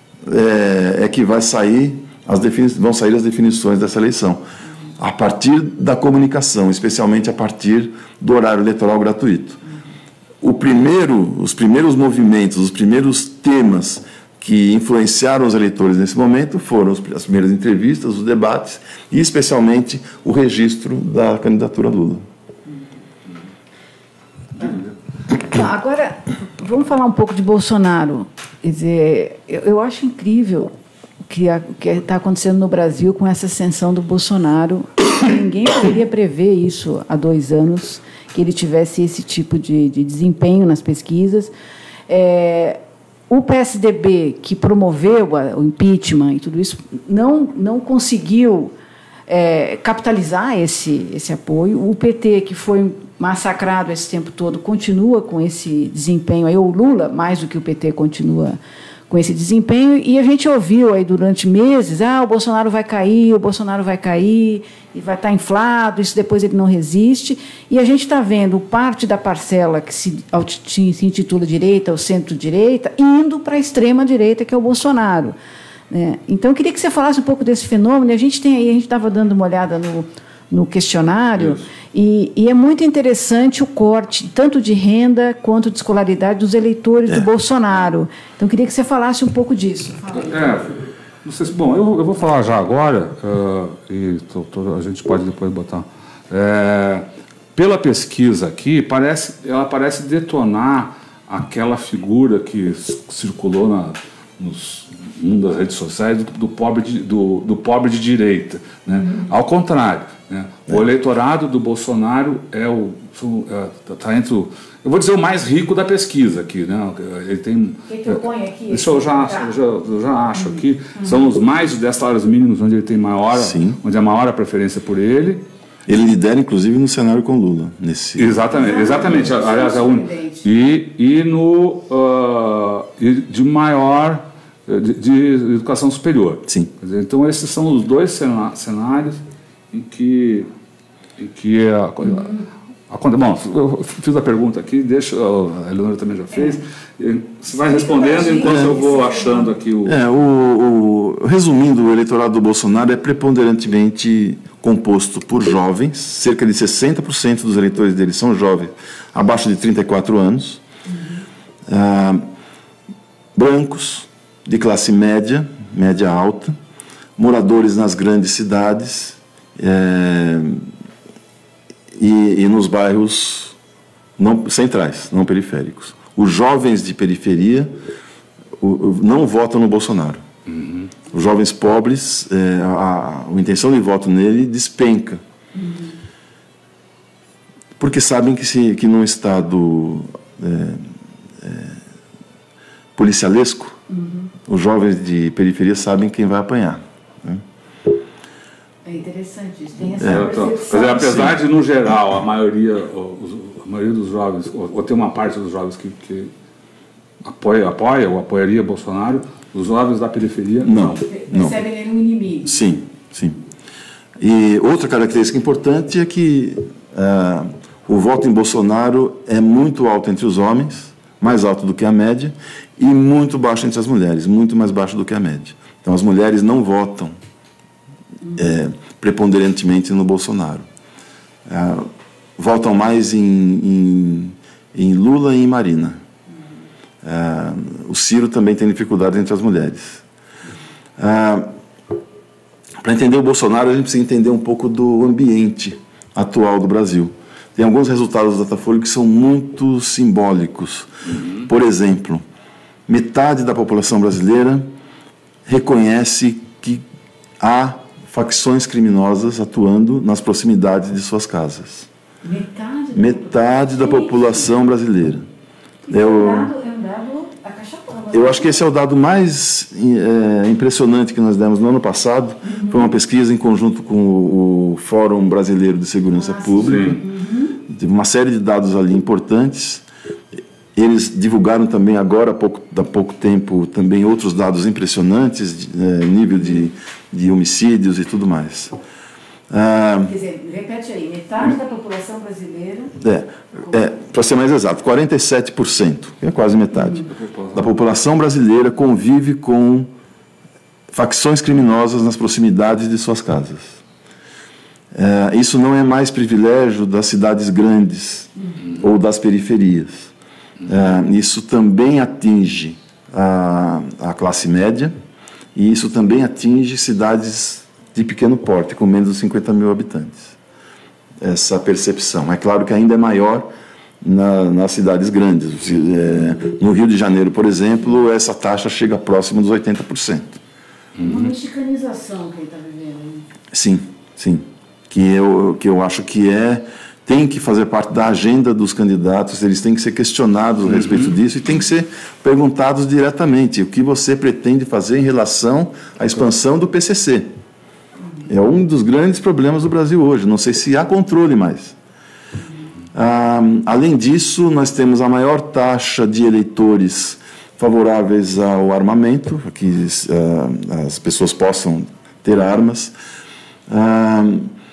é, é que vai sair as defini- vão sair as definições dessa eleição. A partir da comunicação, especialmente a partir do horário eleitoral gratuito. O primeiro, os primeiros movimentos, os primeiros temas que influenciaram os eleitores nesse momento foram as primeiras entrevistas, os debates e, especialmente, o registro da candidatura Lula. Agora, vamos falar um pouco de Bolsonaro. Quer dizer, eu, eu acho incrível que está acontecendo no Brasil com essa ascensão do Bolsonaro. Ninguém poderia prever isso há dois anos, que ele tivesse esse tipo de, de desempenho nas pesquisas. É, o P S D B, que promoveu a, o impeachment e tudo isso, não, não conseguiu é, capitalizar esse, esse apoio. O P T, que foi massacrado esse tempo todo, continua com esse desempenho. Aí, o Lula, mais do que o P T, continua com esse desempenho, e a gente ouviu aí durante meses, ah, o Bolsonaro vai cair, o Bolsonaro vai cair, e vai estar inflado, isso depois ele não resiste, e a gente está vendo parte da parcela que se, se intitula direita ou centro-direita, indo para a extrema-direita, que é o Bolsonaro. Né? Então, eu queria que você falasse um pouco desse fenômeno. A gente tem aí, a gente estava dando uma olhada no, no questionário, e, e é muito interessante o corte, tanto de renda quanto de escolaridade dos eleitores é. do Bolsonaro. Então, eu queria que você falasse um pouco disso. É, não sei se, bom, eu, eu vou falar já agora, uh, e tô, tô, a gente pode depois botar. É, pela pesquisa aqui, parece, ela parece detonar aquela figura que circulou na, nos mundo das redes sociais, do, do, pobre, de, do, do pobre de direita, né? Uhum. Ao contrário, né? O é. eleitorado do Bolsonaro é o está entre o, eu vou dizer, o mais rico da pesquisa aqui, né? Ele tem. O que eu ponho aqui? Isso eu já, eu já, eu já acho uhum. aqui. Uhum. São os mais de dez salários mínimos onde ele tem maior, Sim. onde é maior a preferência por ele. Ele lidera, inclusive, no cenário com Lula. Nesse... Exatamente, exatamente. Aliás, é um, e, e no uh, e de maior de, de educação superior. Sim. Quer dizer, então esses são os dois cenários em que, em que a, a, a, bom, eu fiz a pergunta aqui, deixa, a Eleonora também já fez. É. Você vai respondendo enquanto eu vou achando aqui o... É, o, o... Resumindo, o eleitorado do Bolsonaro é preponderantemente composto por jovens, cerca de sessenta por cento dos eleitores dele são jovens, abaixo de trinta e quatro anos, uhum. ah, brancos, de classe média, média alta, moradores nas grandes cidades é, e, e nos bairros não, centrais, não periféricos. Os jovens de periferia o, o, não votam no Bolsonaro. Uhum. Os jovens pobres, é, a, a intenção de voto nele despenca. Uhum. Porque sabem que, se, que num estado é, é, policialesco, uhum. os jovens de periferia sabem quem vai apanhar. Né? É interessante isso. Tem essa é, percepção. Então, apesar de, no geral, a maioria, a maioria dos jovens, ou, ou tem uma parte dos jovens que, que apoia, apoia ou apoiaria Bolsonaro, os jovens da periferia não. não. Percebem ele um inimigo. Sim, sim. E outra característica importante é que uh, o voto em Bolsonaro é muito alto entre os homens, mais alto do que a média, e muito baixo entre as mulheres, muito mais baixo do que a média. Então as mulheres não votam é, preponderantemente no Bolsonaro. Uh, votam mais em, em, em Lula e em Marina. Uh, o Ciro também tem dificuldade entre as mulheres. Uh, Para entender o Bolsonaro, a gente precisa entender um pouco do ambiente atual do Brasil. Tem alguns resultados do Datafolha que são muito simbólicos. Uhum. Por exemplo, metade da população brasileira reconhece que há facções criminosas atuando nas proximidades de suas casas. Metade da, metade da população brasileira. É o... é um dado acachapado. Eu acho que esse é o dado mais é, impressionante que nós demos no ano passado. Uhum. Foi uma pesquisa em conjunto com o, o Fórum Brasileiro de Segurança Nossa, Pública. Uhum. Teve uma série de dados ali importantes. Eles divulgaram também agora, há pouco, há pouco tempo, também outros dados impressionantes, de, é, nível de, de homicídios e tudo mais. Ah, Quer dizer, repete aí, metade da população brasileira... É, é, para ser mais exato, quarenta e sete por cento, que é quase metade, uhum. da população brasileira convive com facções criminosas nas proximidades de suas casas. É, isso não é mais privilégio das cidades grandes uhum. ou das periferias. É, isso também atinge a, a classe média e isso também atinge cidades de pequeno porte, com menos de cinquenta mil habitantes. Essa percepção. É claro que ainda é maior na, nas cidades grandes. É, no Rio de Janeiro, por exemplo, essa taxa chega próximo dos oitenta por cento. Uma mexicanização que ele está vivendo. Sim, sim. Que eu, que eu acho que é... tem que fazer parte da agenda dos candidatos, eles têm que ser questionados a respeito disso e têm que ser perguntados diretamente. O que você pretende fazer em relação à expansão do P C C? É um dos grandes problemas do Brasil hoje. Não sei se há controle mais. Ah, além disso, nós temos a maior taxa de eleitores favoráveis ao armamento, que ah, as pessoas possam ter armas. Ah,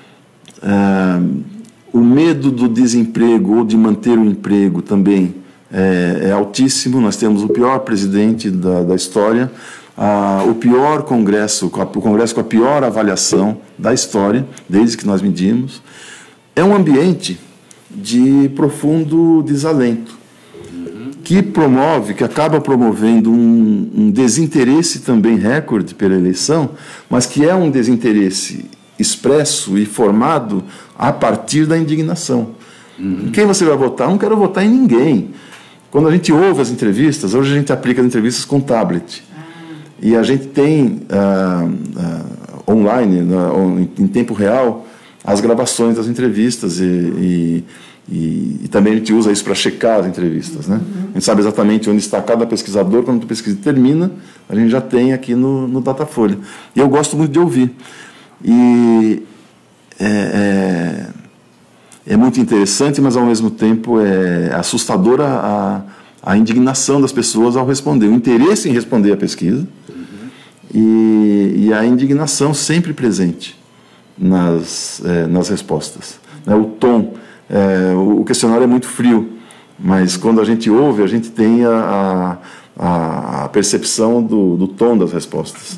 ah, o medo do desemprego ou de manter o emprego também é, é altíssimo. Nós temos o pior presidente da, da história. Ah, o pior congresso, o congresso com a pior avaliação da história, desde que nós medimos. É um ambiente de profundo desalento, uhum. que promove, que acaba promovendo um, um desinteresse também recorde pela eleição, mas que é um desinteresse expresso e formado a partir da indignação. Uhum. Quem você vai votar? Não quero votar em ninguém. Quando a gente ouve as entrevistas, hoje a gente aplica as entrevistas com tablet. E a gente tem ah, ah, online, na, em tempo real, as gravações das entrevistas e, e, e, e também a gente usa isso para checar as entrevistas, né? Uhum. A gente sabe exatamente onde está cada pesquisador, quando a pesquisa termina, a gente já tem aqui no, no Datafolha. E eu gosto muito de ouvir. E é, é, é muito interessante, mas ao mesmo tempo é assustadora a, a indignação das pessoas ao responder, o interesse em responder a pesquisa, uhum. e, e a indignação sempre presente nas, é, nas respostas. O tom, é, o questionário é muito frio, mas quando a gente ouve, a gente tem a, a, a percepção do, do tom das respostas.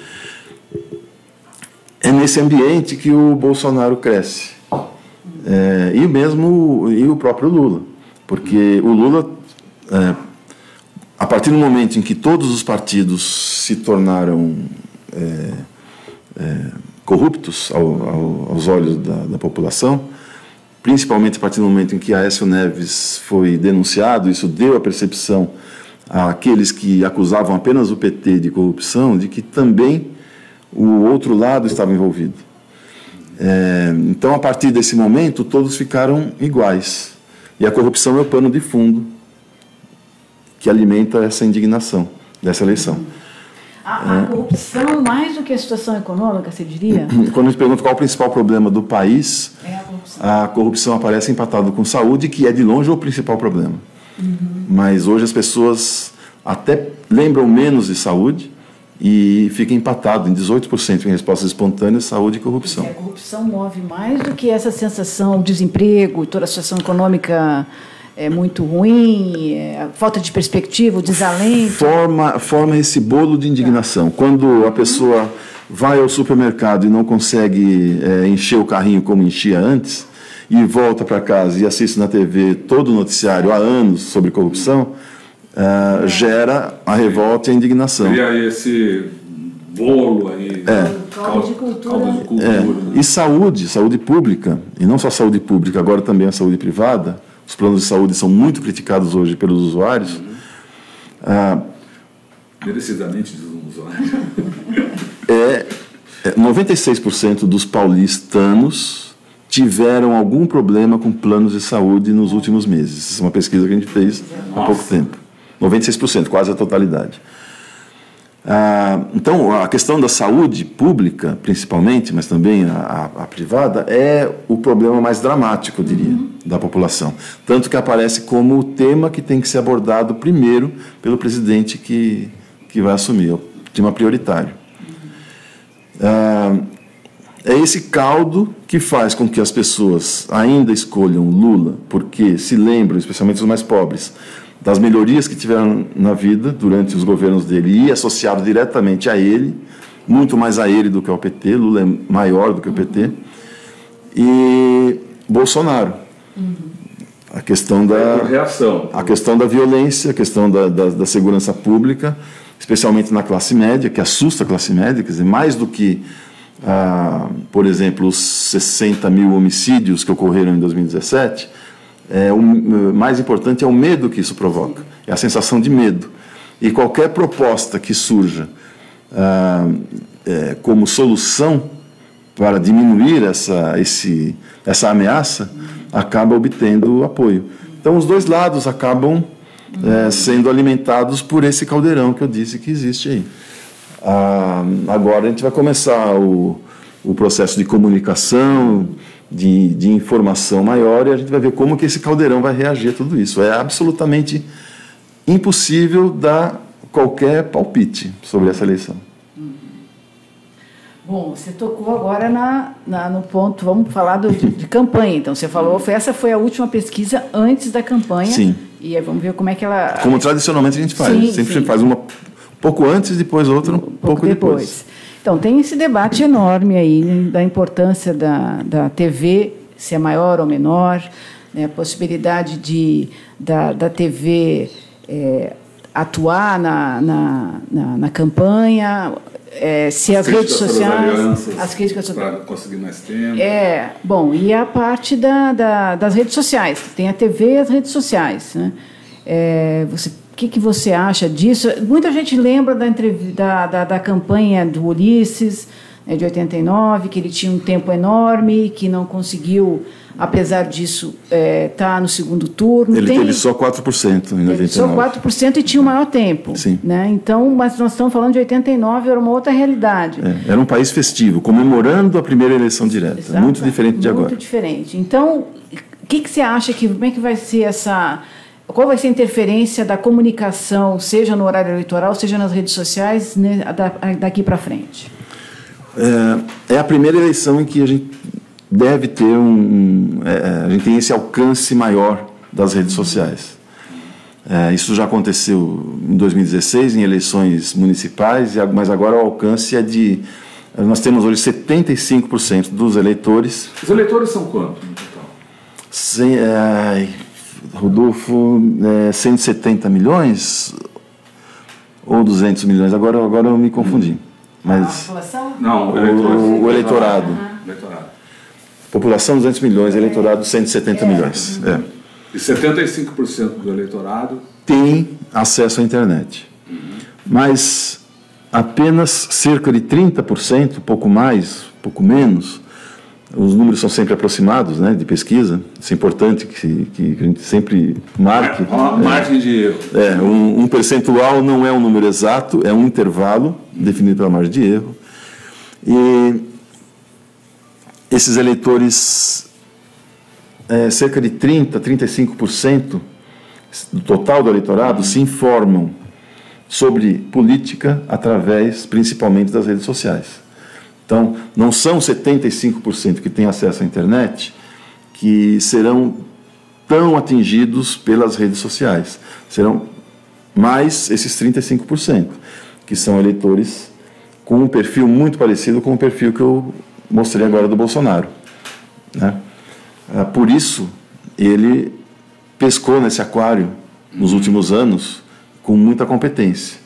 É nesse ambiente que o Bolsonaro cresce, é, e mesmo e o próprio Lula, porque o Lula, é, a partir do momento em que todos os partidos se tornaram é, é, corruptos ao, ao, aos olhos da, da população, principalmente a partir do momento em que Aécio Neves foi denunciado, isso deu a percepção àqueles que acusavam apenas o P T de corrupção, de que também o outro lado estava envolvido. É, então, a partir desse momento, todos ficaram iguais. E a corrupção é o pano de fundo que alimenta essa indignação dessa eleição. A, a corrupção, mais do que a situação econômica, você diria? Quando a gente pergunta qual é o principal problema do país, é a, corrupção. a corrupção aparece empatado com saúde, que é de longe o principal problema. Uhum. Mas hoje as pessoas até lembram menos de saúde e fica empatado em dezoito por cento em respostas espontâneas, saúde e corrupção. Porque a corrupção move mais do que essa sensação de desemprego, toda a situação econômica é muito ruim, é, a falta de perspectiva, o desalento. Forma, forma esse bolo de indignação. Quando a pessoa vai ao supermercado e não consegue é, encher o carrinho como enchia antes, e volta para casa e assiste na T V todo o noticiário há anos sobre corrupção, uh, gera a revolta e a indignação. E aí esse bolo aí, é. caldo de cultura. Caldo de cultura é. né? E saúde, saúde pública, e não só saúde pública, agora também a saúde privada. Os planos de saúde são muito criticados hoje pelos usuários. Uhum. Ah, Merecidamente dos usuários. É, é, noventa e seis por cento dos paulistanos tiveram algum problema com planos de saúde nos últimos meses. Essa é uma pesquisa que a gente fez há pouco tempo. noventa e seis por cento, quase a totalidade. Ah, então, a questão da saúde pública, principalmente, mas também a, a, a privada, é o problema mais dramático, eu diria, uhum. da população. Tanto que aparece como o tema que tem que ser abordado primeiro pelo presidente que, que vai assumir, o tema prioritário. Uhum. Ah, é esse caldo que faz com que as pessoas ainda escolham Lula, porque se lembram, especialmente os mais pobres, das melhorias que tiveram na vida durante os governos dele e associado diretamente a ele, muito mais a ele do que ao P T, Lula é maior do que o P T, e Bolsonaro. Uhum. A questão da reação. A questão da violência, a questão da, da, da segurança pública, especialmente na classe média, que assusta a classe média, quer dizer, mais do que, ah, por exemplo, os sessenta mil homicídios que ocorreram em dois mil e dezessete, É, o mais importante é o medo que isso provoca, é a sensação de medo. E qualquer proposta que surja ah, é, como solução para diminuir essa, esse, essa ameaça, acaba obtendo apoio. Então, os dois lados acabam é, sendo alimentados por esse caldeirão que eu disse que existe aí. Ah, agora a gente vai começar o, o processo de comunicação, De, de informação maior, e a gente vai ver como que esse caldeirão vai reagir a tudo isso. É absolutamente impossível dar qualquer palpite sobre essa eleição. Bom, você tocou agora na, na, no ponto, vamos falar do, de, de campanha. Então, você falou, foi, essa foi a última pesquisa antes da campanha. Sim. E aí vamos ver como é que ela... Como tradicionalmente a gente faz. Sim, Sempre sim. faz uma um pouco antes, depois outra um, um pouco, pouco depois. depois. Então, tem esse debate enorme aí, né, da importância da, da T V, se é maior ou menor, né, a possibilidade de, da, da T V é, atuar na, na, na, na campanha, é, se as, as redes sociais... As críticas para conseguir mais tempo. É, bom, e a parte da, da, das redes sociais, tem a T V e as redes sociais. Né? É, você que, que você acha disso? Muita gente lembra da, da, da, da campanha do Ulisses, né, de oitenta e nove, que ele tinha um tempo enorme, que não conseguiu, apesar disso, estar é, tá no segundo turno. Ele Tem, teve só quatro por cento em oitenta e nove. Só quatro por cento e tinha o maior tempo. Sim. Né? Então, mas nós estamos falando de oitenta e nove, era uma outra realidade. É, era um país festivo, comemorando a primeira eleição direta. Exato, muito diferente de agora. Muito diferente. Então, o que, que você acha que, como é que vai ser essa... Qual vai ser a interferência da comunicação, seja no horário eleitoral, seja nas redes sociais, né, daqui para frente? É, é a primeira eleição em que a gente deve ter um... um é, a gente tem esse alcance maior das redes sociais. É, isso já aconteceu em dois mil e dezesseis, em eleições municipais, mas agora o alcance é de... Nós temos hoje setenta e cinco por cento dos eleitores... Os eleitores são quantos no total? Sem, é, Rodolfo, é, cento e setenta milhões ou duzentos milhões? Agora, agora eu me confundi. Mas, a população? Não, o, o, o eleitorado. Uhum. eleitorado. População duzentos milhões, eleitorado cento e setenta é. milhões. É. E setenta e cinco por cento do eleitorado tem acesso à internet. Uhum. Mas apenas cerca de trinta por cento, pouco mais, pouco menos, os números são sempre aproximados, né, de pesquisa, isso é importante que, que a gente sempre marque. É, uma margem de erro. É, um, um percentual não é um número exato, é um intervalo definido pela margem de erro. E esses eleitores, é, cerca de trinta, trinta e cinco por cento do total do eleitorado se informam sobre política através, principalmente, das redes sociais. Então, não são setenta e cinco por cento que têm acesso à internet que serão tão atingidos pelas redes sociais. Serão mais esses trinta e cinco por cento, que são eleitores com um perfil muito parecido com o perfil que eu mostrei agora do Bolsonaro. Né? Por isso, ele pescou nesse aquário, nos últimos anos, com muita competência.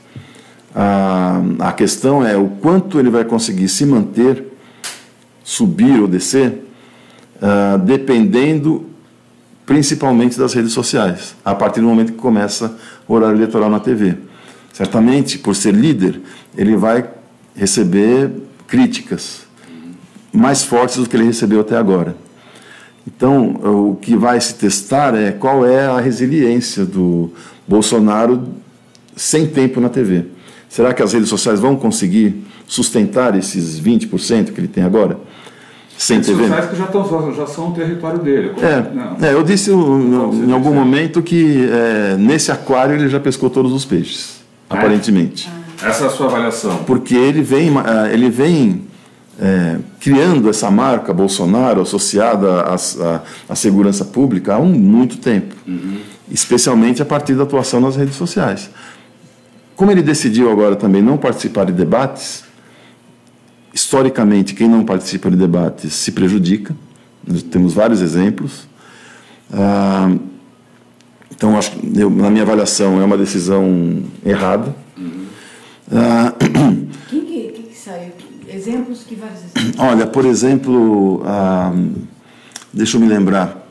A, a questão é o quanto ele vai conseguir se manter, subir ou descer, uh, dependendo principalmente das redes sociais, a partir do momento que começa o horário eleitoral na T V. Certamente, por ser líder, ele vai receber críticas mais fortes do que ele recebeu até agora. Então, o que vai se testar é qual é a resiliência do Bolsonaro sem tempo na T V. Será que as redes sociais vão conseguir sustentar esses vinte por cento que ele tem agora? Sem redes T V? sociais que já, estão, já são o território dele. É, é, eu disse no, em algum momento que é, nesse aquário ele já pescou todos os peixes, é? Aparentemente. Essa é a sua avaliação? Porque ele vem, ele vem é, criando essa marca Bolsonaro associada à, à, à segurança pública há um, muito tempo. Uhum. Especialmente a partir da atuação nas redes sociais. Como ele decidiu agora também não participar de debates, historicamente, quem não participa de debates se prejudica. Nós temos vários exemplos. Ah, então, acho que eu, na minha avaliação, é uma decisão errada. Uhum. Ah, Quem que, que, que saiu? Exemplos? Que vários exemplos? Olha, por exemplo, ah, deixa eu me lembrar.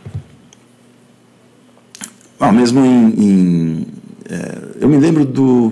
Ah, mesmo em... em é, eu me lembro do,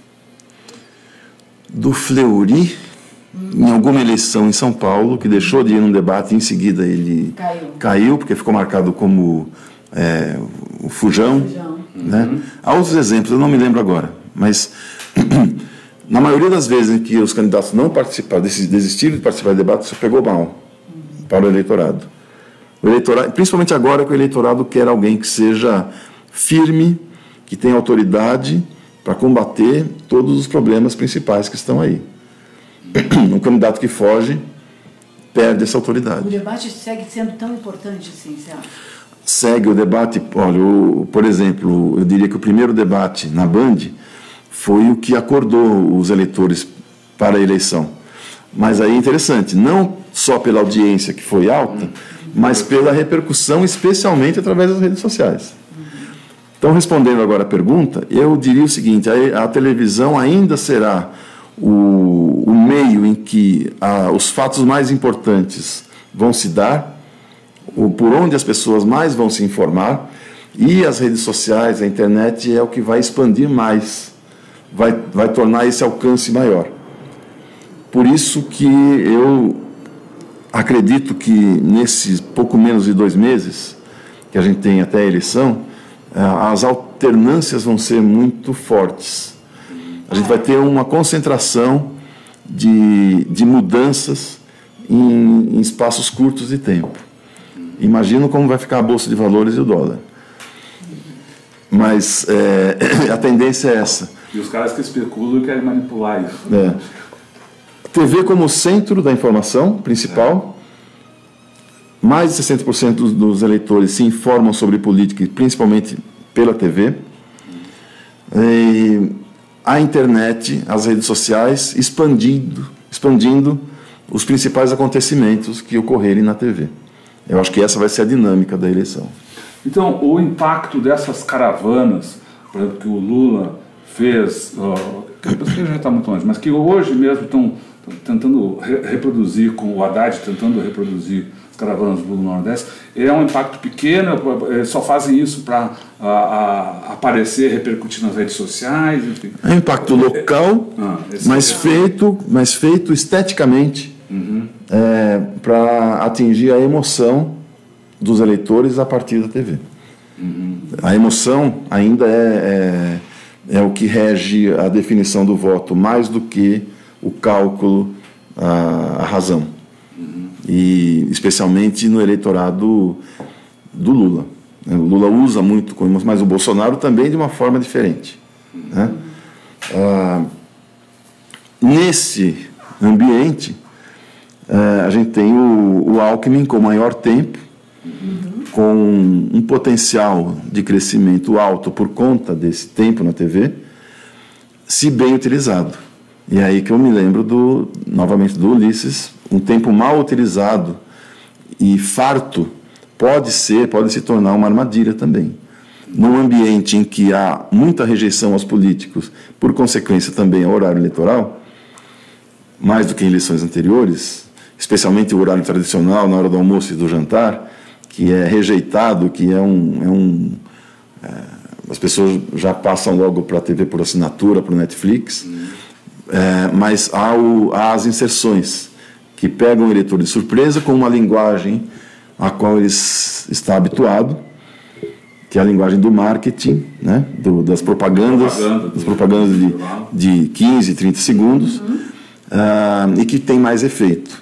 do Fleury, em alguma eleição em São Paulo, que deixou de ir num debate e em seguida ele caiu, caiu porque ficou marcado como é, o fujão. fujão. Né? Uhum. Há outros exemplos, eu não me lembro agora, mas na maioria das vezes em que os candidatos não participaram, desistiram de participar do debate, isso pegou mal uhum. para o eleitorado. O eleitorado. Principalmente agora que o eleitorado quer alguém que seja firme, que tenha autoridade para combater todos os problemas principais que estão aí. Um candidato que foge perde essa autoridade. O debate segue sendo tão importante assim, você acha? Segue o debate, olha, o, por exemplo, eu diria que o primeiro debate na Band foi o que acordou os eleitores para a eleição. Mas aí é interessante, não só pela audiência que foi alta, mas pela repercussão, especialmente através das redes sociais. Então, respondendo agora a pergunta, eu diria o seguinte, a, a televisão ainda será o, o meio em que a, os fatos mais importantes vão se dar, o, por onde as pessoas mais vão se informar, E as redes sociais, a internet é o que vai expandir mais, vai, vai tornar esse alcance maior. Por isso que eu acredito que nesses pouco menos de dois meses que a gente tem até a eleição, as alternâncias vão ser muito fortes. A gente vai ter uma concentração de, de mudanças em, em espaços curtos de tempo. Imagino como vai ficar a Bolsa de Valores e o dólar. Mas é, a tendência é essa. E os caras que especulam querem manipular isso. É. T V como centro da informação principal. É. Mais de sessenta por cento dos, dos eleitores se informam sobre política, principalmente pela T V. E a internet, as redes sociais, expandindo, expandindo os principais acontecimentos que ocorrerem na T V. Eu acho que essa vai ser a dinâmica da eleição. Então, o impacto dessas caravanas, por exemplo, que o Lula fez, uh, que já está muito longe, mas que hoje mesmo estão tentando re reproduzir, com o Haddad tentando reproduzir as caravanas do Lula no Nordeste, é um impacto pequeno, eles só fazem isso para uh, uh, aparecer, repercutir nas redes sociais, enfim. É um impacto local, ah, mas, é feito, mas feito esteticamente, uhum. é, para atingir a emoção dos eleitores a partir da T V. Uhum. A emoção ainda é, é, é o que rege a definição do voto, mais do que o cálculo, a, a razão. Uhum. E especialmente no eleitorado do Lula. O Lula usa muito, mas o Bolsonaro também de uma forma diferente. Uhum. Né? Ah, nesse ambiente, ah, a gente tem o, o Alckmin com maior tempo, uhum. com um potencial de crescimento alto por conta desse tempo na T V, se bem utilizado. E é aí que eu me lembro, do, novamente, do Ulisses, um tempo mal utilizado e farto pode ser, pode se tornar uma armadilha também. Num ambiente em que há muita rejeição aos políticos, por consequência também ao horário eleitoral, mais do que em eleições anteriores, especialmente o horário tradicional, na hora do almoço e do jantar, que é rejeitado, que é um... É um é, as pessoas já passam logo para a T V por assinatura, para o Netflix, é, mas há, o, há as inserções, que pegam o eleitor de surpresa com uma linguagem a qual ele está habituado, que é a linguagem do marketing, né, do, das propagandas, Propaganda, das propagandas de, de quinze, trinta segundos, uhum. uh, e que tem mais efeito.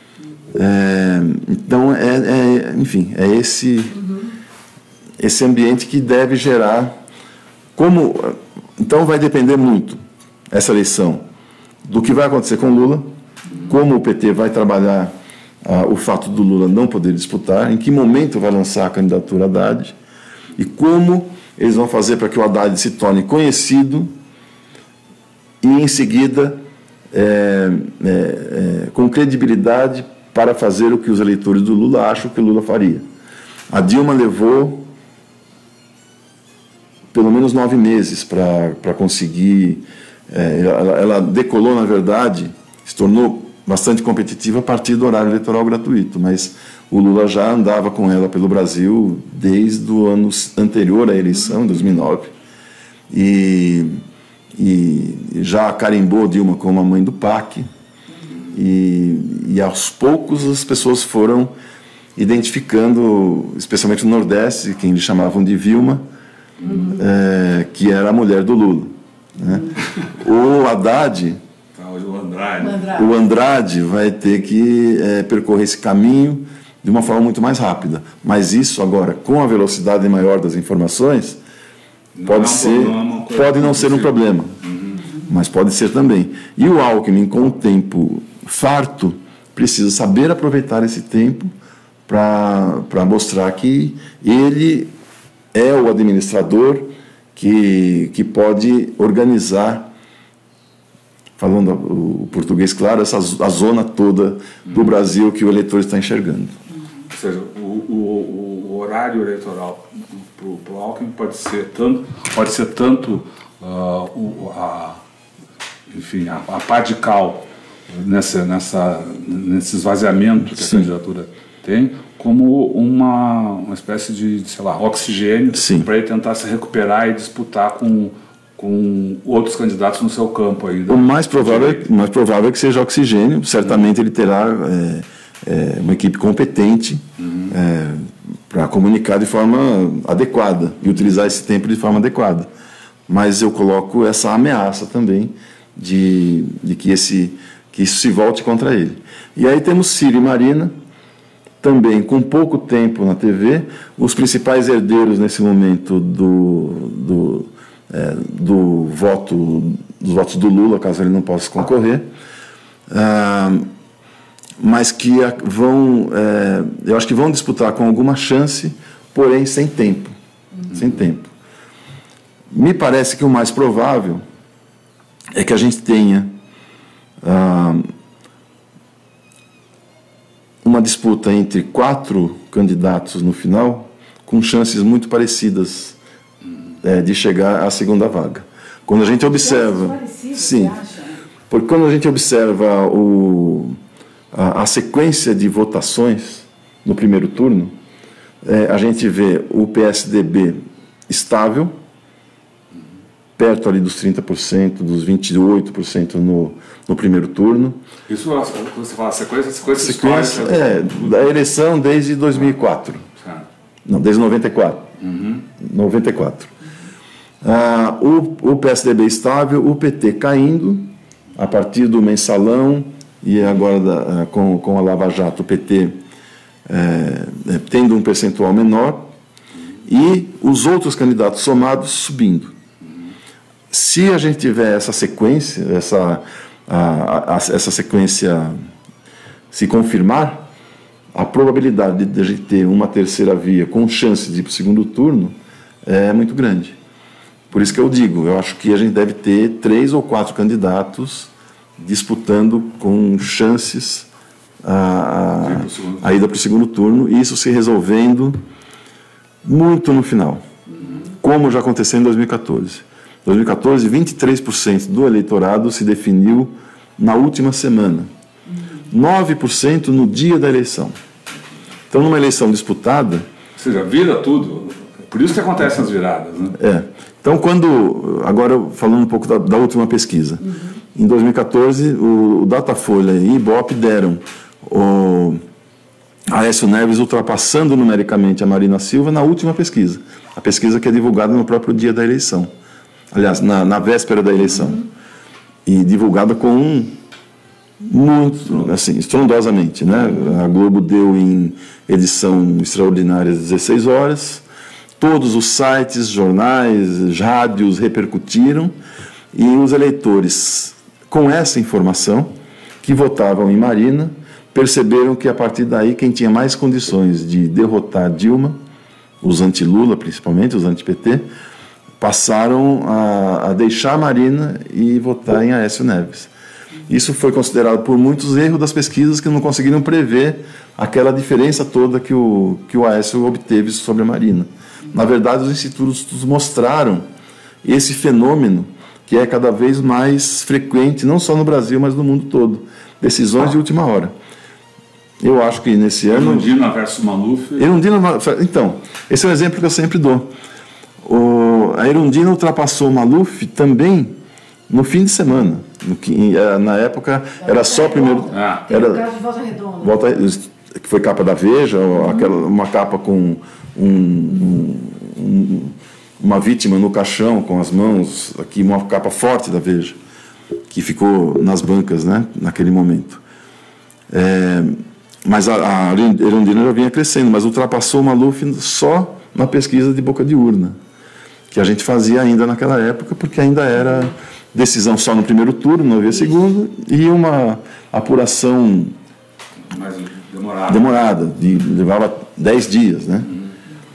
É, então, é, é, enfim, é esse, uhum. esse ambiente que deve gerar... Como, então, vai depender muito, essa eleição, do que vai acontecer com Lula, como o P T vai trabalhar ah, o fato do Lula não poder disputar, em que momento vai lançar a candidatura Haddad, e como eles vão fazer para que o Haddad se torne conhecido e, em seguida, é, é, é, com credibilidade para fazer o que os eleitores do Lula acham que o Lula faria. A Dilma levou pelo menos nove meses para conseguir... É, ela, ela decolou, na verdade, se tornou bastante competitiva a partir do horário eleitoral gratuito, mas o Lula já andava com ela pelo Brasil desde o ano anterior à eleição, dois mil e nove, e, e já carimbou Dilma como a mãe do P A C, e, e aos poucos as pessoas foram identificando, especialmente no Nordeste, quem eles chamavam de Vilma, uhum. é, que era a mulher do Lula. Né? O Haddad, o Andrade. o Andrade vai ter que é, percorrer esse caminho de uma forma muito mais rápida. Mas isso agora, com a velocidade maior das informações, não pode, não, ser, não, pode não ser um problema, uhum. mas pode ser também. E o Alckmin, com o tempo farto, precisa saber aproveitar esse tempo para mostrar que ele é o administrador Que, que pode organizar, falando o português claro, essa, a zona toda do uhum. Brasil que o eleitor está enxergando. Ou seja, o, o, o horário eleitoral para o Alckmin pode ser tanto, pode ser tanto uh, o, a, enfim, a, a pá de cal nessa, nessa, nesse esvaziamento que Sim. a candidatura tem como uma, uma espécie de, sei lá, oxigênio para ele tentar se recuperar e disputar com, com outros candidatos no seu campo ainda. O mais provável, é, mais provável é que seja oxigênio. Certamente ele terá é, é, uma equipe competente uhum. é, para comunicar de forma adequada e utilizar esse tempo de forma adequada. Mas eu coloco essa ameaça também de, de que, esse, que isso se volte contra ele. E aí temos Ciro e Marina, também com pouco tempo na T V, os principais herdeiros nesse momento do, do, é, do voto, dos votos do Lula, caso ele não possa concorrer, ah, mas que vão, é, eu acho que vão disputar com alguma chance, porém sem tempo, uhum. sem tempo. Me parece que o mais provável é que a gente tenha ah, uma disputa entre quatro candidatos no final, com chances muito parecidas é, de chegar à segunda vaga. Quando a gente observa, sim, porque quando a gente observa o, a, a sequência de votações no primeiro turno, é, a gente vê o P S D B estável, perto ali dos trinta por cento, dos vinte e oito por cento no, no primeiro turno. Isso, quando você fala sequência, sequência, sequência é, da eleição desde dois mil e quatro. Ah. Não, desde noventa e quatro. Uhum. noventa e quatro. Ah, o, o P S D B estável, o P T caindo, a partir do mensalão, e agora da, com, com a Lava Jato, o P T é, é, tendo um percentual menor, e os outros candidatos somados subindo. Se a gente tiver essa sequência, essa, a, a, essa sequência se confirmar, a probabilidade de a gente ter uma terceira via com chance de ir para o segundo turno é muito grande. Por isso que eu digo, eu acho que a gente deve ter três ou quatro candidatos disputando com chances a, a, a ida para o segundo turno, e isso se resolvendo muito no final, como já aconteceu em dois mil e quatorze. Em dois mil e quatorze, vinte e três por cento do eleitorado se definiu na última semana. nove por cento no dia da eleição. Então, numa eleição disputada... Ou seja, vira tudo. Por isso que acontecem as viradas, né? É. Então, quando... Agora, falando um pouco da, da última pesquisa. Uhum. Em dois mil e quatorze, o, o Datafolha e o Ibope deram o Aécio Neves ultrapassando numericamente a Marina Silva na última pesquisa. A pesquisa que é divulgada no próprio dia da eleição. Aliás, na, na véspera da eleição. Uhum. E divulgada com um, muito, assim, estrondosamente, né? A Globo deu em edição extraordinária às dezesseis horas, todos os sites, jornais, rádios repercutiram, e os eleitores, com essa informação, que votavam em Marina, perceberam que a partir daí quem tinha mais condições de derrotar Dilma, os anti-Lula principalmente, os anti-P T, passaram a, a deixar a Marina e votar em Aécio Neves. Isso foi considerado por muitos erro das pesquisas, que não conseguiram prever aquela diferença toda que o, que o Aécio obteve sobre a Marina. Na verdade, os institutos mostraram esse fenômeno que é cada vez mais frequente, não só no Brasil, mas no mundo todo. Decisões de última hora. Eu acho que nesse ano... Erundina versus Maluf... Erundina, então, esse é um exemplo que eu sempre dou. O, a Erundina ultrapassou o Maluf também no fim de semana. No que, na época era só primeiro. Ah, era, o caso de Volta Redonda. Volta, que foi capa da Veja, uhum. aquela, uma capa com um, um, um, uma vítima no caixão, com as mãos, aqui, uma capa forte da Veja, que ficou nas bancas, né, naquele momento. É, mas a, a Erundina já vinha crescendo, mas ultrapassou o Maluf só na pesquisa de boca de urna, que a gente fazia ainda naquela época, porque ainda era decisão só no primeiro turno, não havia segundo, e uma apuração mais demorada, demorada de, levava dez dias, né? Uhum.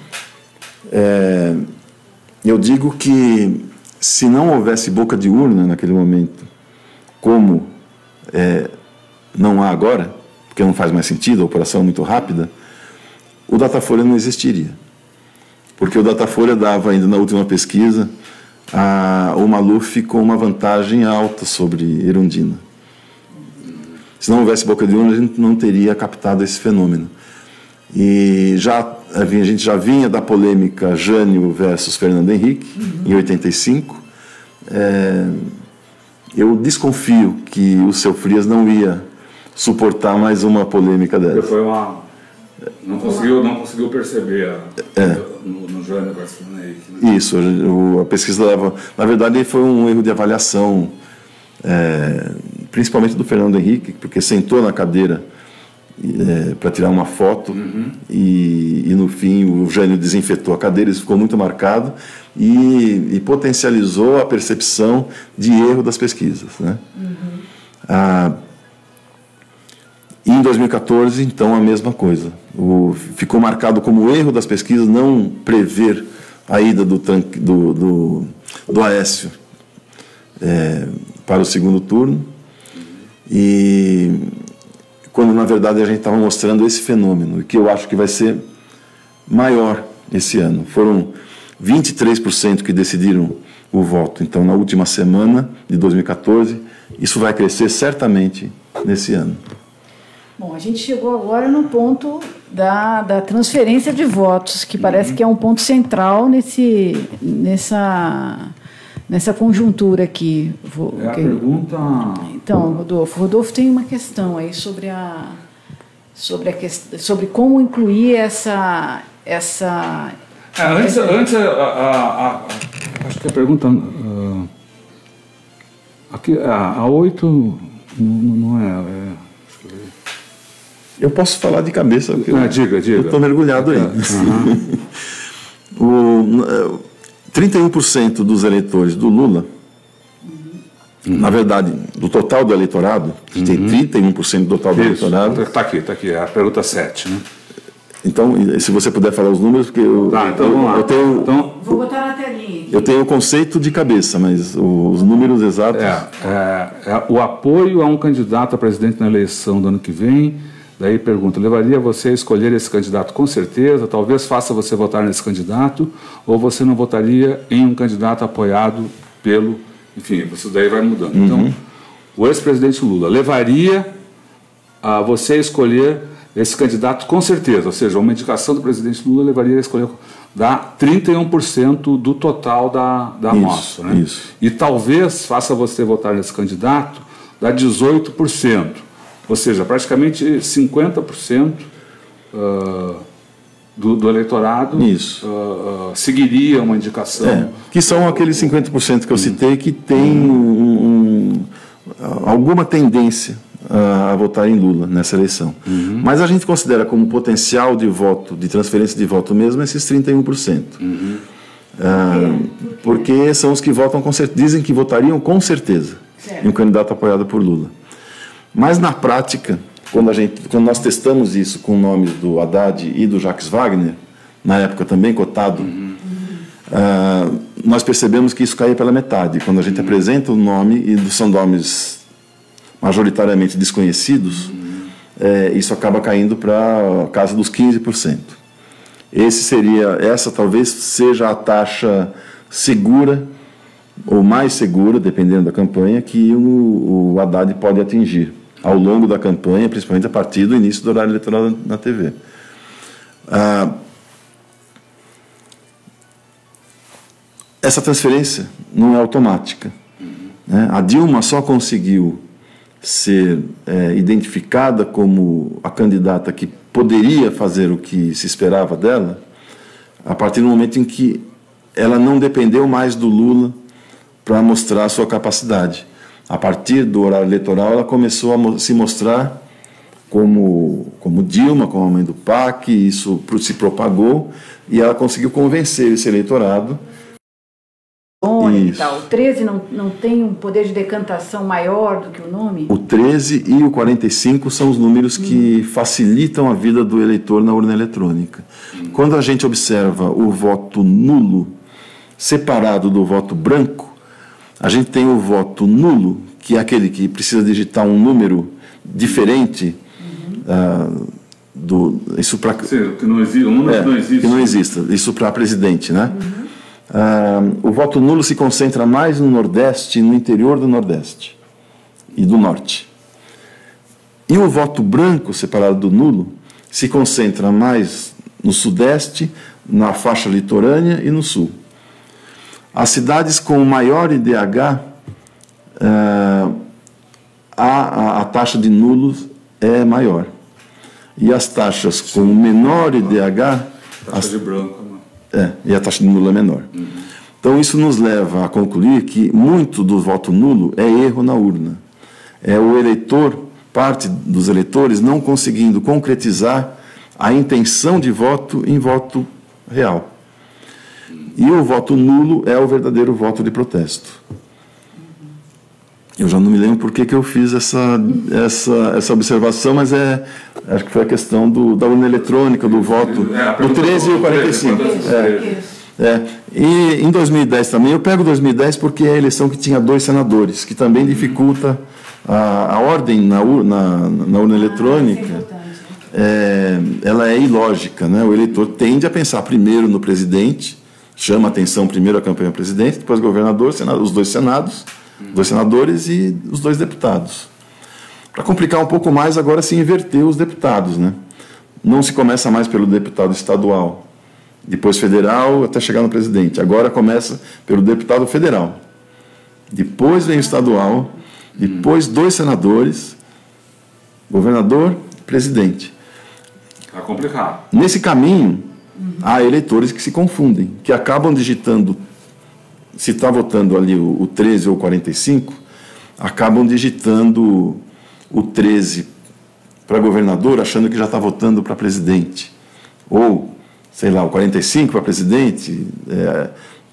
É, eu digo que se não houvesse boca de urna naquele momento, como é, não há agora, porque não faz mais sentido, a operação é muito rápida, o Datafolha não existiria. Porque o Datafolha dava ainda na última pesquisa a, o Maluf com uma vantagem alta sobre Erundina. Se não houvesse boca de urna, a gente não teria captado esse fenômeno. E já, a gente já vinha da polêmica Jânio versus Fernando Henrique, uhum. em oitenta e cinco. É, eu desconfio que o seu Frias não ia suportar mais uma polêmica dessa. Foi uma... Não conseguiu, não conseguiu perceber a, é. no, no Jânio versus Fernando Henrique. Né? Isso, a pesquisa leva... Na verdade, foi um erro de avaliação, é, principalmente do Fernando Henrique, porque sentou na cadeira É, para tirar uma foto, uhum. e, e no fim o Jânio desinfetou a cadeira, isso ficou muito marcado e, e potencializou a percepção de erro das pesquisas, né? Uhum. Ah, em dois mil e quatorze, então, a mesma coisa. O, ficou marcado como erro das pesquisas não prever a ida do, tanque, do, do, do Aécio é, para o segundo turno, e quando na verdade a gente estava mostrando esse fenômeno, que eu acho que vai ser maior esse ano. Foram vinte e três por cento que decidiram o voto, então, na última semana de dois mil e quatorze, isso vai crescer certamente nesse ano. Bom, a gente chegou agora no ponto da, da transferência de votos, que parece uhum. que é um ponto central nesse, nessa... nessa conjuntura aqui. Vou, é a que... pergunta... Então, Rodolfo, Rodolfo tem uma questão aí sobre, a, sobre, a quest... sobre como incluir essa... essa... É, antes, essa... antes a, a, a, a, acho que a pergunta... Uh, aqui, a, a oito não, não é... é eu posso falar de cabeça. Ah, eu, diga, diga. Eu estou mergulhado aí. Uhum. o... trinta e um por cento dos eleitores do Lula, uhum. na verdade, do total do eleitorado, que uhum. tem trinta e um por cento do total do Isso. eleitorado... Está aqui, está aqui, é a pergunta sete, né? Então, se você puder falar os números, porque eu, tá, então, eu, vamos lá. eu tenho... Então, vou botar na telinha. Eu tenho o conceito de cabeça, mas os números exatos... É, é, é, o apoio a um candidato a presidente na eleição do ano que vem... Daí pergunta, levaria você a escolher esse candidato com certeza? Talvez faça você votar nesse candidato, ou você não votaria em um candidato apoiado pelo... Enfim, isso daí vai mudando. Uhum. Então, o ex-presidente Lula levaria a você a escolher esse candidato com certeza, ou seja, uma indicação do presidente Lula levaria a escolher... Dá trinta e um por cento do total da, da amostra. Né? Isso. E talvez faça você votar nesse candidato, dá dezoito por cento. Ou seja, praticamente cinquenta por cento uh, do, do eleitorado uh, uh, seguiria uma indicação. É, que são aqueles cinquenta por cento que eu citei que tem um, um, alguma tendência a, a votar em Lula nessa eleição. Uhum. Mas a gente considera como potencial de voto, de transferência de voto mesmo, esses trinta e um por cento. Uhum. Uh, porque são os que votam com certeza, dizem que votariam com certeza certo. Em um candidato apoiado por Lula. Mas, na prática, quando, a gente, quando nós testamos isso com nomes do Haddad e do Jacques Wagner, na época também cotado, uhum. uh, nós percebemos que isso caía pela metade. Quando a gente uhum. apresenta o nome, e são nomes majoritariamente desconhecidos, uhum. é, isso acaba caindo para a casa dos quinze por cento. Esse seria, essa talvez seja a taxa segura, ou mais segura, dependendo da campanha, que o, o Haddad pode atingir ao longo da campanha, principalmente a partir do início do horário eleitoral na T V. Ah, essa transferência não é automática. Né? A Dilma só conseguiu ser é, identificada como a candidata que poderia fazer o que se esperava dela a partir do momento em que ela não dependeu mais do Lula para mostrar a sua capacidade. A partir do horário eleitoral, ela começou a se mostrar como, como Dilma, como a mãe do P A C, isso se propagou, e ela conseguiu convencer esse eleitorado. E tal. O treze não, não tem um poder de decantação maior do que o nome? O treze e o quarenta e cinco são os números hum. que facilitam a vida do eleitor na urna eletrônica. Hum. Quando a gente observa o voto nulo separado do voto branco, a gente tem o voto nulo, que é aquele que precisa digitar um número diferente uhum. uh, do isso para que não existe, um número é, que não existe, que não exista, isso para presidente, né? Uhum. Uh, o voto nulo se concentra mais no Nordeste e no interior do Nordeste e do Norte. E o voto branco separado do nulo se concentra mais no sudeste, na faixa litorânea e no sul. As cidades com maior I D H, uh, a, a, a taxa de nulos é maior. E as taxas com menor I D H... Taxa as, de branco. É, e a taxa de nulo é menor. Uhum. Então, isso nos leva a concluir que muito do voto nulo é erro na urna. É o eleitor, parte dos eleitores, não conseguindo concretizar a intenção de voto em voto real. E o voto nulo é o verdadeiro voto de protesto. Eu já não me lembro por que, que eu fiz essa, essa, essa observação, mas é, acho que foi a questão do, da urna eletrônica, do voto, é, do treze e o quarenta e cinco. É, é. E em dois mil e dez também, eu pego dois mil e dez porque é a eleição que tinha dois senadores, que também dificulta a, a ordem na, na, na urna eletrônica. É, ela é ilógica, né? O eleitor tende a pensar primeiro no presidente, chama a atenção primeiro a campanha presidente, depois governador, senado, os dois senados, dois senadores e os dois deputados. Para complicar um pouco mais, agora se inverteu os deputados, né? Não se começa mais pelo deputado estadual, depois federal, até chegar no presidente. Agora começa pelo deputado federal. Depois vem o estadual, depois dois senadores, governador, presidente. Está complicado. Nesse caminho, há eleitores que se confundem, que acabam digitando, se está votando ali o, o treze ou o quarenta e cinco, acabam digitando o treze para governador, achando que já está votando para presidente. Ou, sei lá, o quarenta e cinco para presidente. É,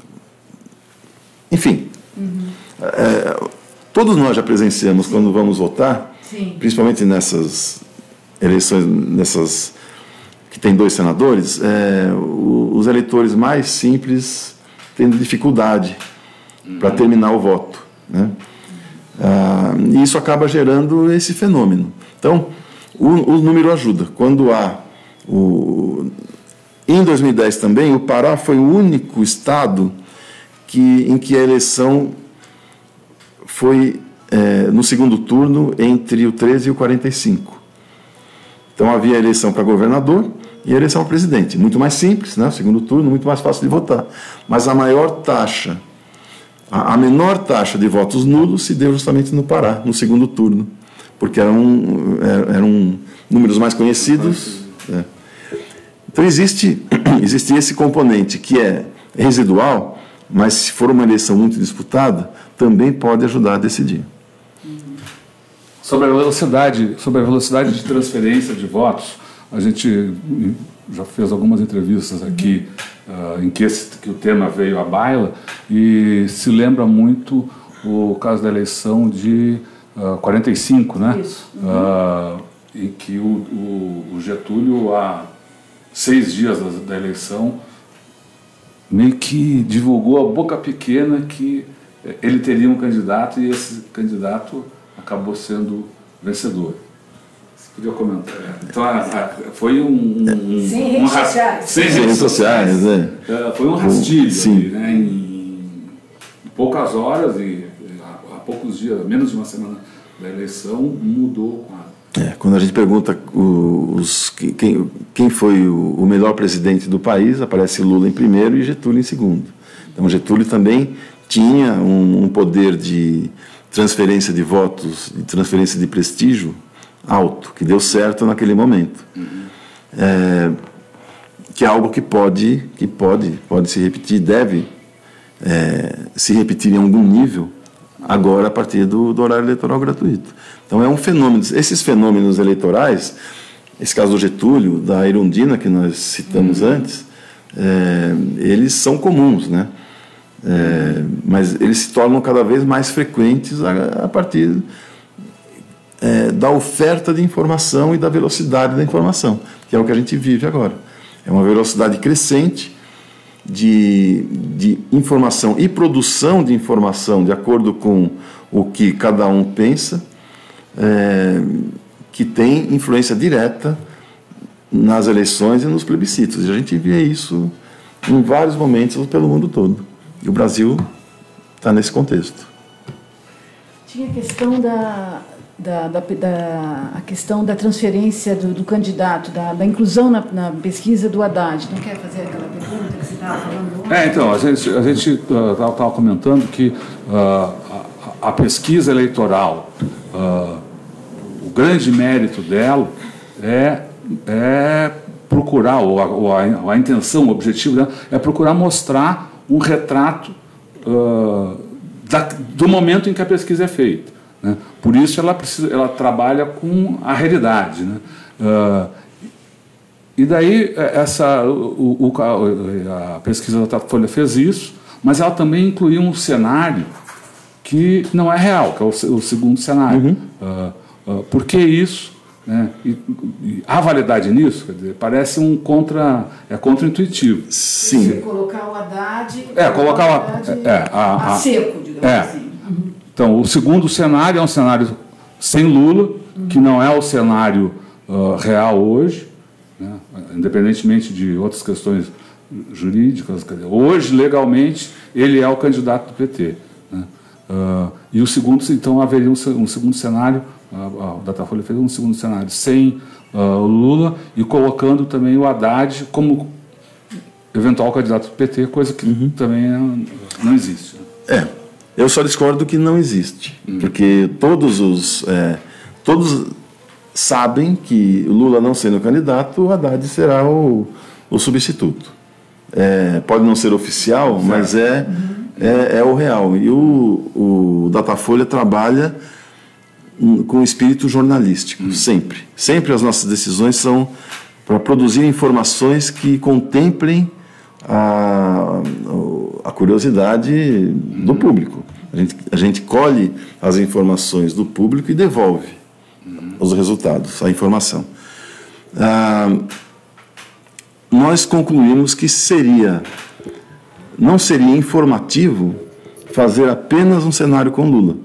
enfim, uhum. é, todos nós já presenciamos, sim, quando vamos votar, sim, principalmente nessas eleições, nessas que tem dois senadores, é, os eleitores mais simples tendo dificuldade para terminar o voto, né? Ah, e isso acaba gerando esse fenômeno. Então, o, o número ajuda. Quando há o, em dois mil e dez também, o Pará foi o único estado que, em que a eleição foi é, no segundo turno entre o treze e o quarenta e cinco. Então havia a eleição para governador e a eleição para presidente. Muito mais simples, né? O segundo turno, muito mais fácil de votar. Mas a maior taxa, a, a menor taxa de votos nulos se deu justamente no Pará, no segundo turno, porque eram, eram números mais conhecidos. É. Então existe, existe esse componente que é residual, mas se for uma eleição muito disputada, também pode ajudar a decidir. Sobre a velocidade, sobre a velocidade de transferência de votos, a gente já fez algumas entrevistas aqui uh, em que, esse, que o tema veio à baila e se lembra muito o caso da eleição de uh, quarenta e cinco, né? Isso. Uhum. Uh, em que o, o, o Getúlio, há seis dias da, da eleição, meio que divulgou a boca pequena que ele teria um candidato e esse candidato acabou sendo vencedor. Você podia comentar? Então, a, a, foi um... um sem redes um, sociais. Sem redes sociais, é. Foi um rastilho, ali, né, em, em poucas horas e há, há poucos dias, menos de uma semana da eleição, mudou o quadro. É, quando a gente pergunta os, quem, quem foi o, o melhor presidente do país, aparece Lula em primeiro e Getúlio em segundo. Então, Getúlio também tinha um, um poder de transferência de votos, de transferência de prestígio alto, que deu certo naquele momento. Uhum. É, que é algo que pode, que pode, pode se repetir, deve é, se repetir em algum nível agora a partir do, do horário eleitoral gratuito. Então é um fenômeno. Esses fenômenos eleitorais, esse caso do Getúlio, da Irundina, que nós citamos uhum. antes, é, eles são comuns, né? É, mas eles se tornam cada vez mais frequentes a, a partir é, da oferta de informação e da velocidade da informação, que é o que a gente vive agora. É uma velocidade crescente de, de informação e produção de informação de acordo com o que cada um pensa, é, que tem influência direta nas eleições e nos plebiscitos. E a gente vê isso em vários momentos pelo mundo todo. E o Brasil está nesse contexto. Tinha a questão da, da, da, da a questão da transferência do, do candidato, da, da inclusão na, na pesquisa do Haddad. Não quer fazer aquela pergunta que você estava falando? É, então, a gente a gente estava uh, comentando que uh, a, a pesquisa eleitoral, uh, o grande mérito dela é, é procurar, ou a, ou a, ou a intenção, o objetivo dela é procurar mostrar um retrato uh, da, do momento em que a pesquisa é feita, né? Por isso ela, precisa, ela trabalha com a realidade, né? Uh, e daí essa, o, o, a pesquisa da Datafolha fez isso, mas ela também incluiu um cenário que não é real, que é o, o segundo cenário. Uhum. Uh, uh, por que isso? Né? E, e há validade nisso? Quer dizer, parece um contra, é contra-intuitivo. Sim. Você colocar o Haddad, é, colocar o Haddad é, a, a, a seco, digamos é. assim. Uhum. Então, o segundo cenário é um cenário sem Lula, uhum. que não é o cenário uh, real hoje, né? Independentemente de outras questões jurídicas. Quer dizer, hoje, legalmente, ele é o candidato do P T. Né? Uh, e o segundo, então, haveria um, um segundo cenário. A Datafolha fez um segundo cenário sem uh, o Lula e colocando também o Haddad como eventual candidato do P T, coisa que uhum. também não, não existe. É, eu só discordo que não existe, uhum. porque todos os é, todos sabem que o Lula não sendo candidato, o Haddad será o, o substituto. É, pode não ser oficial, certo. mas é, uhum. é, é o real. E o, o Datafolha trabalha com espírito jornalístico, hum. sempre. Sempre as nossas decisões são para produzir informações que contemplem a, a curiosidade hum. do público. A gente, a gente colhe as informações do público e devolve hum. os resultados, a informação. Ah, nós concluímos que seria, não seria informativo fazer apenas um cenário com Lula.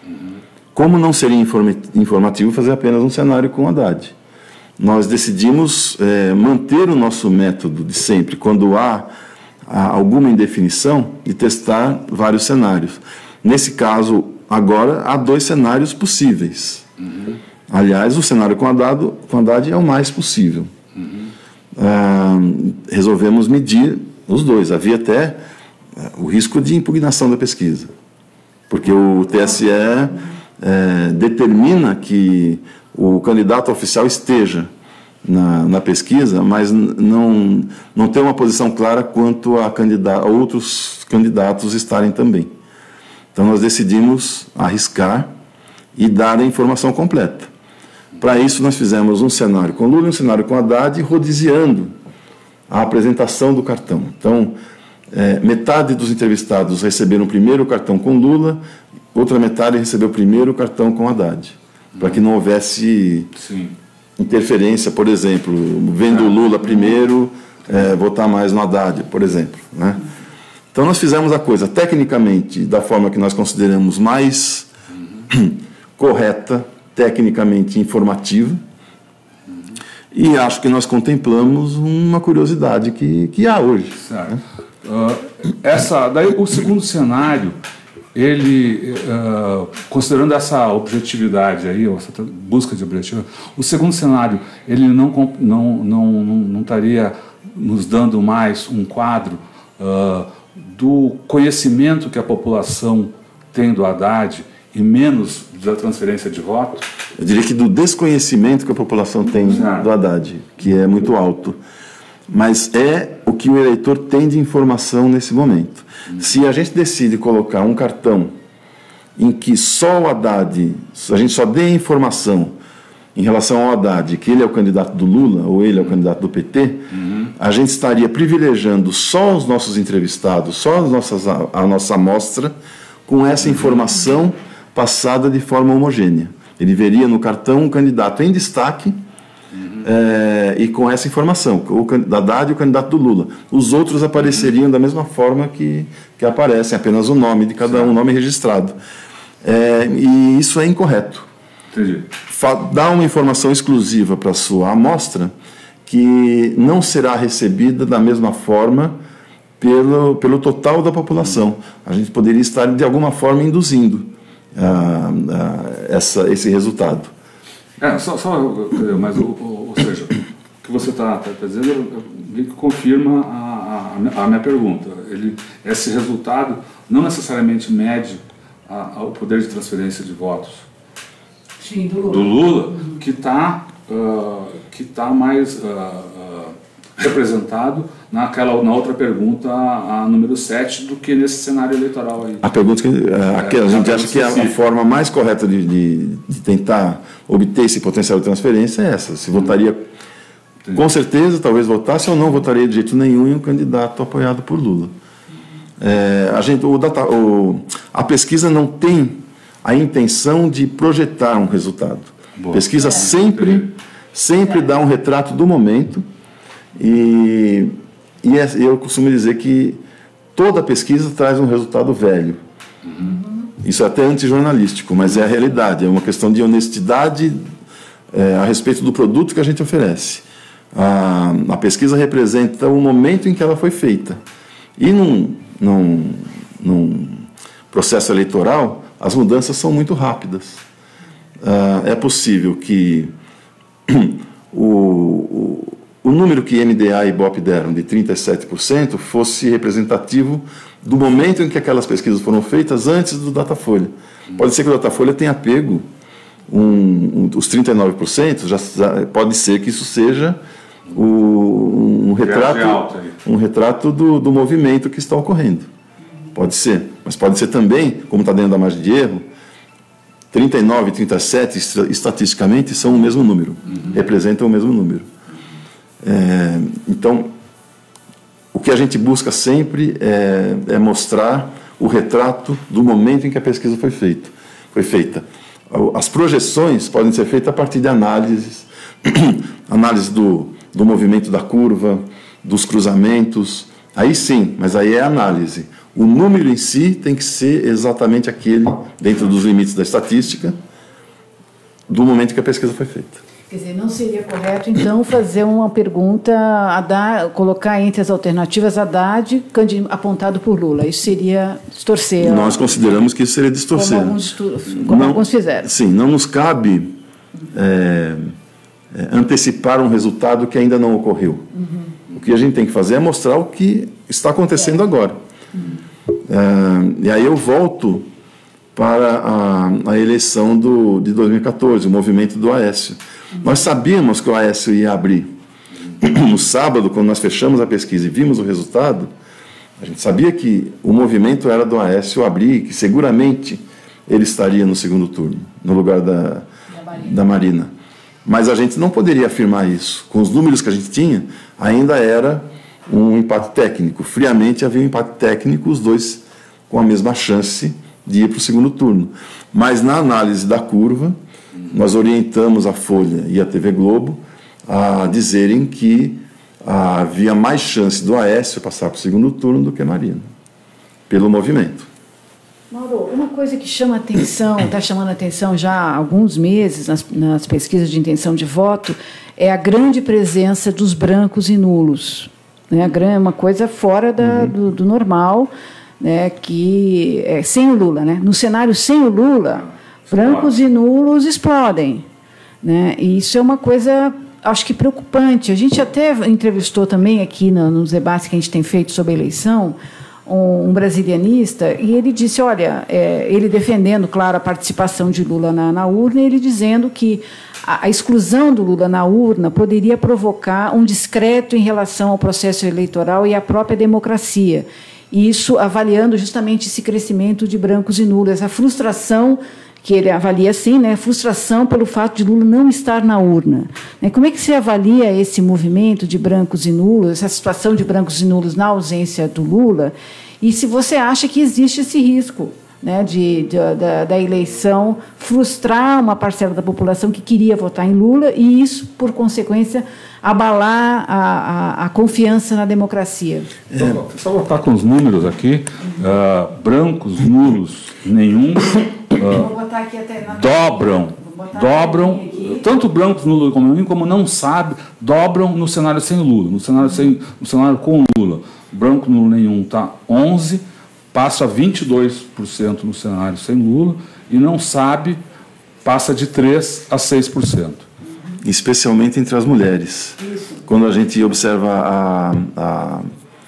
Como não seria informativo fazer apenas um cenário com Haddad? Nós decidimos é, manter o nosso método de sempre, quando há, há alguma indefinição, e testar vários cenários. Nesse caso, agora, há dois cenários possíveis. Uhum. Aliás, o cenário com Haddad, com Haddad é o mais possível. Uhum. Ah, resolvemos medir os dois. Havia até o risco de impugnação da pesquisa, porque o T S E... É, determina que o candidato oficial esteja na, na pesquisa, mas não, não tem uma posição clara quanto a, candidata, a outros candidatos estarem também. Então nós decidimos arriscar e dar a informação completa. Para isso nós fizemos um cenário com Lula e um cenário com Haddad, rodiziando a apresentação do cartão. Então, é, metade dos entrevistados receberam primeiro o cartão com Lula, outra metade recebeu primeiro o cartão com Haddad, para que não houvesse Sim. interferência, por exemplo, vendo o Lula primeiro, é, votar mais no Haddad, por exemplo. Né? Então nós fizemos a coisa tecnicamente da forma que nós consideramos mais uhum. correta, tecnicamente informativa, uhum. e acho que nós contemplamos uma curiosidade que, que há hoje. Certo. Né? Uh, essa, daí o segundo cenário, ele, uh, considerando essa objetividade aí, essa busca de objetividade, o segundo cenário, ele não, não, não, não estaria nos dando mais um quadro uh, do conhecimento que a população tem do Haddad e menos da transferência de voto? Eu diria que do desconhecimento que a população tem ah. do Haddad, que é muito alto. Mas é o que o eleitor tem de informação nesse momento. Hum. Se a gente decide colocar um cartão em que só o Haddad, a gente só dê informação em relação ao Haddad, que ele é o candidato do Lula ou ele é o candidato do P T, uhum. a gente estaria privilegiando só os nossos entrevistados, só as nossas, a, a nossa amostra, com essa informação passada de forma homogênea. Ele veria no cartão um candidato em destaque, Uhum. É, e com essa informação, o Haddad e o candidato do Lula. Os outros apareceriam uhum. da mesma forma que, que aparecem, apenas o nome de cada um, o nome registrado. É, e isso é incorreto. Entendi. Dá uma informação exclusiva para a sua amostra que não será recebida da mesma forma pelo, pelo total da população. A gente poderia estar, de alguma forma, induzindo ah, ah, essa, esse resultado. É, só, só mas, ou, ou seja, o que você está tá dizendo que confirma a, a, a minha pergunta. Ele, esse resultado não necessariamente mede a, a, o poder de transferência de votos. Sim, do Lula, do Lula uhum. que está uh, que tá mais uh, uh, representado naquela, na outra pergunta, a, a número sete, do que nesse cenário eleitoral aí. A pergunta que a, a, a gente acha que a, a forma mais correta de, de, de tentar obter esse potencial de transferência é essa. Se votaria, Entendi. com certeza, talvez votasse, ou não votaria de jeito nenhum em um candidato apoiado por Lula. É, a, gente, o data, o, a pesquisa não tem a intenção de projetar um resultado. Boa. Pesquisa é. sempre, sempre é. dá um retrato do momento, e, e é, eu costumo dizer que toda pesquisa traz um resultado velho. Uhum. Isso é até antijornalístico, mas é a realidade, é uma questão de honestidade é, a respeito do produto que a gente oferece. A, a pesquisa representa o momento em que ela foi feita. E num, num, num processo eleitoral, as mudanças são muito rápidas. Uh, é possível que o, o, o número que M D A e Ibope deram, de trinta e sete por cento, fosse representativo do momento em que aquelas pesquisas foram feitas antes do Datafolha. Pode ser que o Datafolha tenha pego um, um, os trinta e nove por cento, já, já, pode ser que isso seja o, um retrato, um retrato do, do movimento que está ocorrendo. Pode ser, mas pode ser também, como está dentro da margem de erro, trinta e nove e trinta e sete estatisticamente são o mesmo número, uhum. representam o mesmo número. É, então, o que a gente busca sempre é, é mostrar o retrato do momento em que a pesquisa foi feita. Foi feita. As projeções podem ser feitas a partir de análises, análise do, do movimento da curva, dos cruzamentos, aí sim, mas aí é análise. O número em si tem que ser exatamente aquele, dentro dos limites da estatística, do momento que a pesquisa foi feita. Quer dizer, não seria correto, então, fazer uma pergunta, Haddad, colocar entre as alternativas Haddad apontado por Lula. Isso seria distorcer. Nós consideramos que isso seria distorcer. Como alguns, como não, alguns fizeram. Sim, não nos cabe é, é, antecipar um resultado que ainda não ocorreu. Uhum. O que a gente tem que fazer é mostrar o que está acontecendo é. agora. Uhum. É, e aí eu volto para a, a eleição do, de dois mil e quatorze, o movimento do Aécio. Uhum. Nós sabíamos que o Aécio ia abrir. No sábado, quando nós fechamos a pesquisa e vimos o resultado, a gente sabia que o movimento era do Aécio abrir, que seguramente ele estaria no segundo turno, no lugar da, da, Marina. da Marina. Mas a gente não poderia afirmar isso. Com os números que a gente tinha, ainda era um empate técnico. Friamente havia um empate técnico, os dois com a mesma chance de ir para o segundo turno. Mas na análise da curva, nós orientamos a Folha e a T V Globo a dizerem que havia mais chance do Aécio passar para o segundo turno do que a Marina, pelo movimento. Mauro, uma coisa que chama atenção, está chamando atenção já há alguns meses nas, nas pesquisas de intenção de voto, é a grande presença dos brancos e nulos. Né? Uma coisa fora da, uhum. do, do normal, né? Que é sem o Lula. Né? No cenário sem o Lula, brancos e nulos explodem. Né? E isso é uma coisa, acho que preocupante. A gente até entrevistou também aqui no, nos debates que a gente tem feito sobre a eleição, um brasilianista, e ele disse, olha, é, ele defendendo, claro, a participação de Lula na, na urna, ele dizendo que a, a exclusão do Lula na urna poderia provocar um descrédito em relação ao processo eleitoral e à própria democracia. E isso avaliando justamente esse crescimento de brancos e nulos, essa frustração que ele avalia assim, né, frustração pelo fato de Lula não estar na urna. Como é que você avalia esse movimento de brancos e nulos, essa situação de brancos e nulos na ausência do Lula, e se você acha que existe esse risco, né, de, de, da, da eleição frustrar uma parcela da população que queria votar em Lula e isso, por consequência, abalar a, a, a confiança na democracia? É. Só, só voltar com os números aqui, uh, brancos, nulos, nenhum... Uh, Vou botar aqui até na dobram, dobram, tanto brancos no Lula como nenhum, como não sabe, dobram no cenário sem Lula, no cenário, sem, no cenário com Lula. Branco no nenhum está onze, passa a vinte e dois por cento no cenário sem Lula e não sabe, passa de três por cento a seis por cento. Especialmente entre as mulheres. Isso. Quando a gente observa a, a,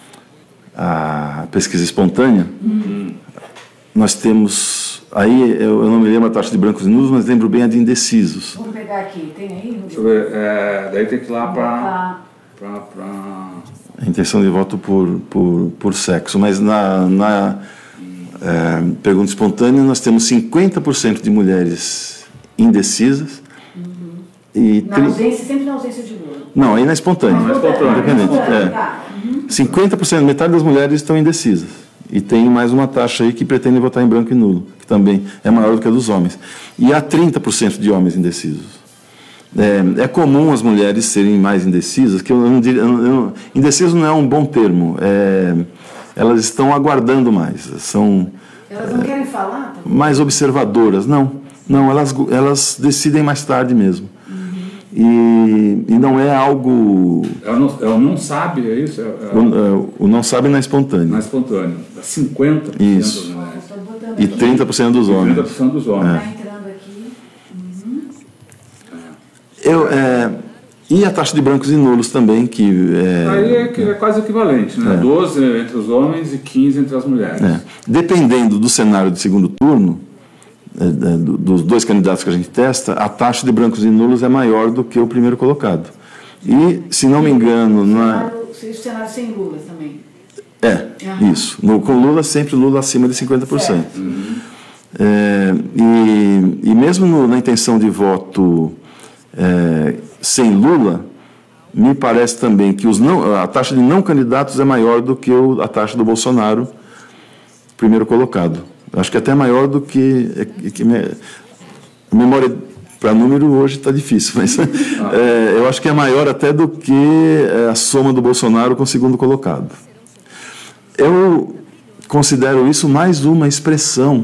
a pesquisa espontânea, uhum. nós temos... Aí eu, eu não me lembro a taxa de brancos e nulos, mas lembro bem a de indecisos. Vamos pegar aqui, tem aí? Deixa eu ver, é, daí tem que ir lá para... A intenção de voto por, por, por sexo, mas na, na é, pergunta espontânea nós temos cinquenta por cento de mulheres indecisas. Uhum. E na ausência, sempre na ausência de Lula. Não, aí na espontânea. Não, na espontânea. Independente. É. Uhum. cinquenta por cento, metade das mulheres estão indecisas. E tem mais uma taxa aí que pretende votar em branco e nulo, que também é maior do que a dos homens. E há trinta por cento de homens indecisos. É, é comum as mulheres serem mais indecisas, que eu não diria, eu não, indeciso não é um bom termo, é, elas estão aguardando mais, são elas não é, querem falar? Tá? Mais observadoras, não, não elas, elas decidem mais tarde mesmo. Uhum. E, e não é algo... Ela não, ela não sabe, é isso? É, é... O, o não sabe na espontânea. Na espontânea, cinquenta por cento isso. Das mulheres. E trinta por cento dos homens. trinta por cento dos homens. É. Eu, é, e a taxa de brancos e nulos também, que... É, Aí é, que é quase equivalente, né? É. doze entre os homens e quinze entre as mulheres. É. Dependendo do cenário de segundo turno, é, é, dos dois candidatos que a gente testa, a taxa de brancos e nulos é maior do que o primeiro colocado. E, se não me engano... Na... O cenário sem Lula também. É, uhum. Isso. No, com Lula, sempre Lula acima de cinquenta por cento. Uhum. É, e, e mesmo no, na intenção de voto... É, sem Lula, me parece também que os não, a taxa de não candidatos é maior do que o, a taxa do Bolsonaro, primeiro colocado. Acho que até maior do que... É, que me, a memória para número hoje está difícil, mas ah. é, eu acho que é maior até do que a soma do Bolsonaro com o segundo colocado. Eu considero isso mais uma expressão,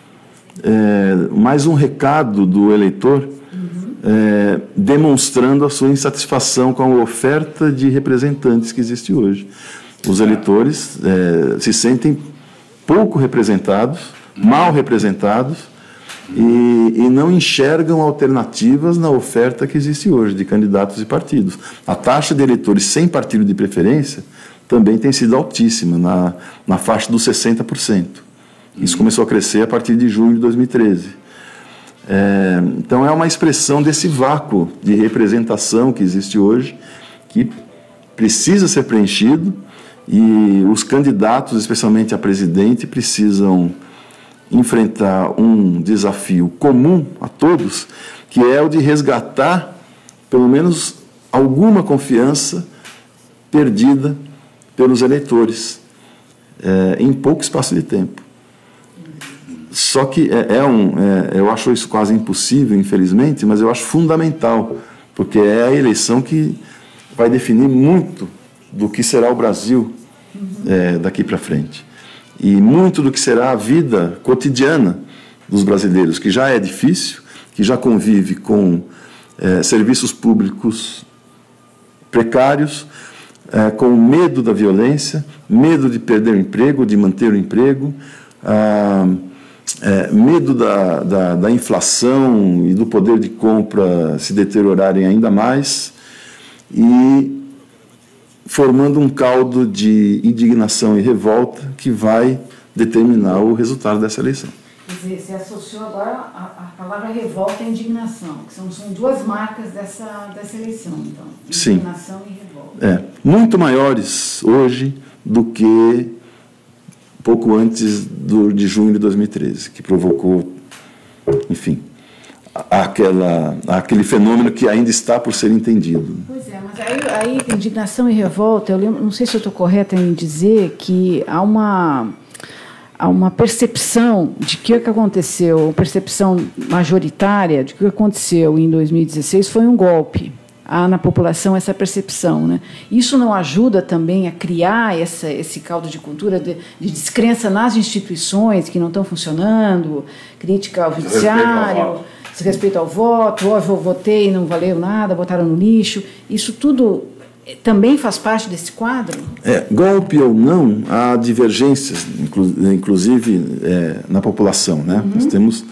é, mais um recado do eleitor, É, demonstrando a sua insatisfação com a oferta de representantes que existe hoje. Os eleitores é, se sentem pouco representados, mal representados, e, e não enxergam alternativas na oferta que existe hoje de candidatos e partidos. A taxa de eleitores sem partido de preferência também tem sido altíssima, na, na faixa dos sessenta por cento. Isso começou a crescer a partir de junho de dois mil e treze. É, então é uma expressão desse vácuo de representação que existe hoje, que precisa ser preenchido, e os candidatos, especialmente a presidente, precisam enfrentar um desafio comum a todos, que é o de resgatar pelo menos alguma confiança perdida pelos eleitores é, em pouco espaço de tempo. Só que é, é um, é, eu acho isso quase impossível, infelizmente, mas eu acho fundamental, porque é a eleição que vai definir muito do que será o Brasil é, daqui para frente. E muito do que será a vida cotidiana dos brasileiros, que já é difícil, que já convive com é, serviços públicos precários, é, com medo da violência, medo de perder o emprego, de manter o emprego, ah, É, medo da, da, da inflação e do poder de compra se deteriorarem ainda mais, e formando um caldo de indignação e revolta que vai determinar o resultado dessa eleição. Quer dizer, você associou agora a, a palavra revolta e indignação, que são, são duas marcas dessa, dessa eleição, então. Indignação Sim. e revolta. É, muito maiores hoje do que pouco antes do, de junho de dois mil e treze, que provocou, enfim, aquela, aquele fenômeno que ainda está por ser entendido. Pois é, mas aí, aí indignação e revolta, eu lembro, não sei se eu estou correta em dizer que há uma, há uma percepção de que o que aconteceu, percepção majoritária de que o que aconteceu em dois mil e dezesseis foi um golpe. Há na população essa percepção, né? Isso não ajuda também a criar essa, esse caldo de cultura de, de descrença nas instituições que não estão funcionando, crítica ao judiciário, desrespeito ao voto, ó, eu votei e não valeu nada, botaram no lixo. Isso tudo também faz parte desse quadro? É, golpe ou não, há divergências, inclu, inclusive é, na população, né? Uhum. Nós temos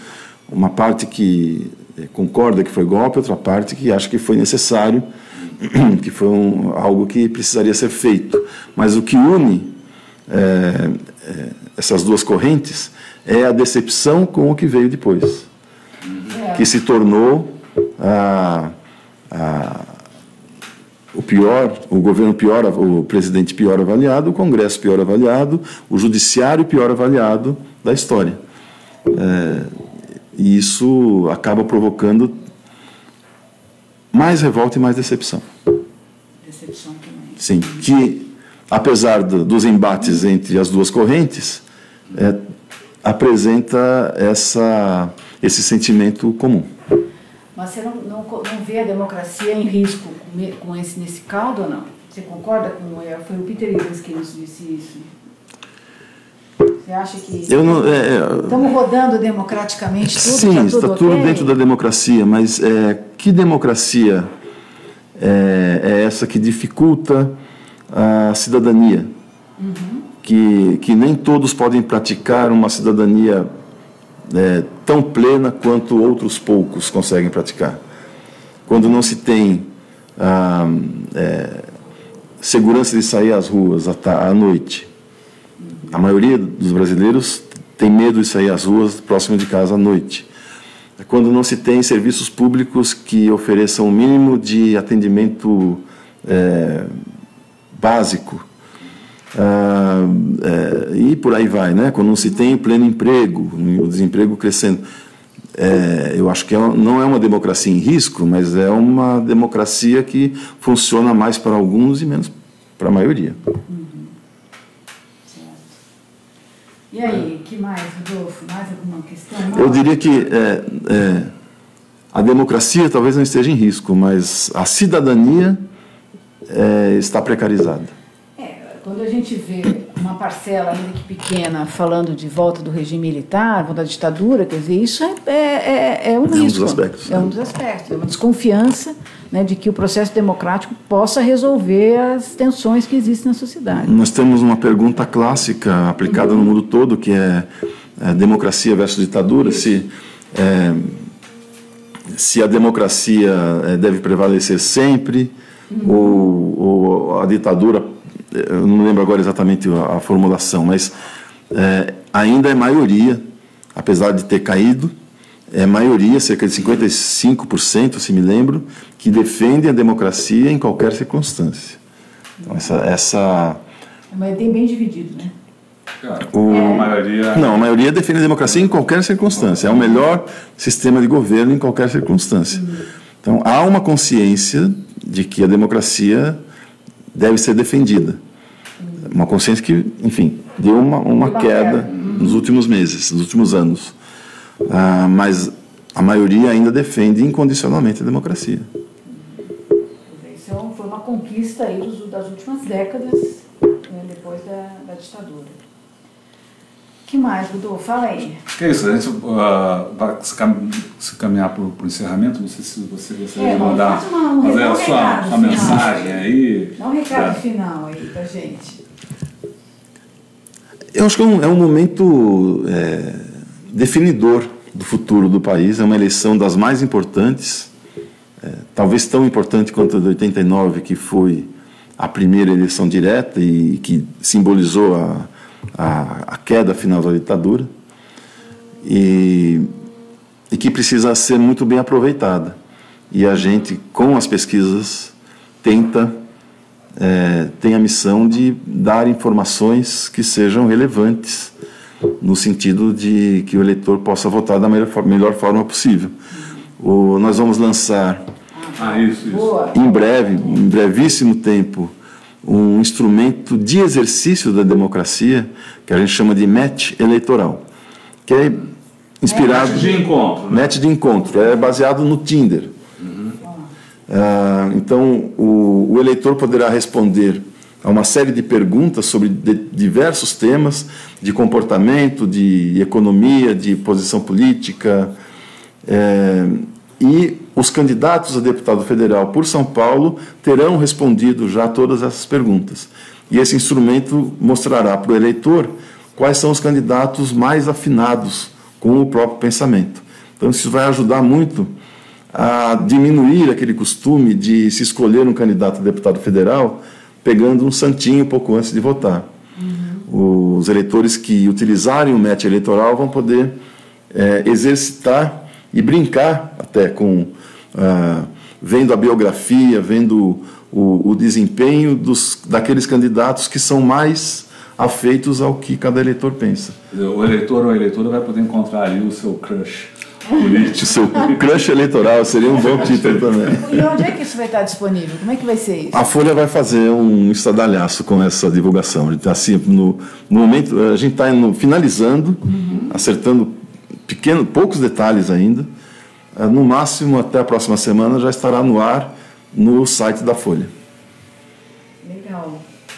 uma parte que concorda que foi golpe, outra parte que acha que foi necessário, que foi um, algo que precisaria ser feito. Mas o que une é, é, essas duas correntes é a decepção com o que veio depois, que se tornou a, a, o pior, o governo pior, o presidente pior avaliado, o Congresso pior avaliado, o judiciário pior avaliado da história. É, e isso acaba provocando mais revolta e mais decepção. Decepção também. Sim, que apesar do, dos embates entre as duas correntes, é, apresenta essa, esse sentimento comum. Mas você não, não, não vê a democracia em risco com, com esse, nesse caldo ou não? Você concorda com... Foi o Peter Evans que nos disse isso. Você acha que... Eu não, é, estamos rodando democraticamente tudo? Sim, tá tudo está tudo okay? dentro da democracia, mas é, que democracia é, é essa que dificulta a cidadania? Uhum. Que, que nem todos podem praticar uma cidadania é, tão plena quanto outros poucos conseguem praticar. Quando não se tem ah, é, segurança de sair às ruas à, à noite. A maioria dos brasileiros tem medo de sair às ruas próximo de casa à noite. Quando não se tem serviços públicos que ofereçam o mínimo de atendimento é, básico. Ah, é, e por aí vai, né? Quando não se tem pleno emprego, o desemprego crescendo. É, eu acho que é, não é uma democracia em risco, mas é uma democracia que funciona mais para alguns e menos para a maioria. E aí, que mais, Rodolfo? Mais alguma questão? Eu diria que é, é, a democracia talvez não esteja em risco, mas a cidadania é, está precarizada. É, quando a gente vê uma parcela, ainda que pequena, falando de volta do regime militar, volta da ditadura, quer dizer, isso é, é, é, é um é risco. Um dos aspectos. É um dos aspectos. É uma desconfiança, né, de que o processo democrático possa resolver as tensões que existem na sociedade. Nós temos uma pergunta clássica aplicada uhum. no mundo todo, que é, é democracia versus ditadura, se, é, se a democracia é, deve prevalecer sempre, uhum. ou, ou a ditadura, eu não lembro agora exatamente a, a formulação, mas é, ainda é maioria, apesar de ter caído, é maioria, cerca de cinquenta e cinco por cento, se me lembro, que defende a democracia em qualquer circunstância. Então, essa... essa Mas tem bem dividido, né? O, a maioria... Não, a maioria defende a democracia em qualquer circunstância. É o melhor sistema de governo em qualquer circunstância. Então, há uma consciência de que a democracia deve ser defendida. Uma consciência que, enfim, deu uma, uma queda nos últimos meses, nos últimos anos. Ah, mas a maioria ainda defende incondicionalmente a democracia. Isso foi uma conquista aí das últimas décadas, né, depois da, da ditadura. O que mais, Rodolfo? Fala aí. Que é isso, a gente uh, vai se, cam se caminhar para o encerramento, não sei se você gostaria é, de mandar faz uma, um, fazer um a sua, sua mensagem aí. Dá um recado é. final aí pra gente. Eu acho que é um, é um momento é, definidor do futuro do país, é uma eleição das mais importantes, é, talvez tão importante quanto a de oitenta e nove, que foi a primeira eleição direta e que simbolizou a, a, a queda final da ditadura, e, e que precisa ser muito bem aproveitada. E a gente, com as pesquisas, tenta, é, tem a missão de dar informações que sejam relevantes, no sentido de que o eleitor possa votar da melhor, melhor forma possível. O, nós vamos lançar, ah, isso, isso. em breve, em brevíssimo tempo, um instrumento de exercício da democracia, que a gente chama de match eleitoral, que é inspirado... Match de encontro. Né? Match de encontro, é baseado no Tinder. Uhum. Ah, então, o, o eleitor poderá responder a uma série de perguntas sobre de, diversos temas de comportamento, de economia, de posição política, é, e os candidatos a deputado federal por São Paulo terão respondido já todas essas perguntas. E esse instrumento mostrará para o eleitor quais são os candidatos mais afinados com o próprio pensamento. Então, isso vai ajudar muito a diminuir aquele costume de se escolher um candidato a deputado federal pegando um santinho pouco antes de votar. Uhum. Os eleitores que utilizarem o match eleitoral vão poder é, exercitar e brincar até com, ah, vendo a biografia, vendo o, o desempenho dos, daqueles candidatos que são mais afeitos ao que cada eleitor pensa. O eleitor ou a eleitora vai poder encontrar ali o seu crush político. O seu crush eleitoral seria um bom título também. E onde é que isso vai estar disponível? Como é que vai ser isso? A Folha vai fazer um estadalhaço com essa divulgação. A gente tá, assim, no, no momento, a gente está finalizando, uhum. acertando pequeno, poucos detalhes ainda. No máximo, até a próxima semana, já estará no ar no site da Folha. Legal.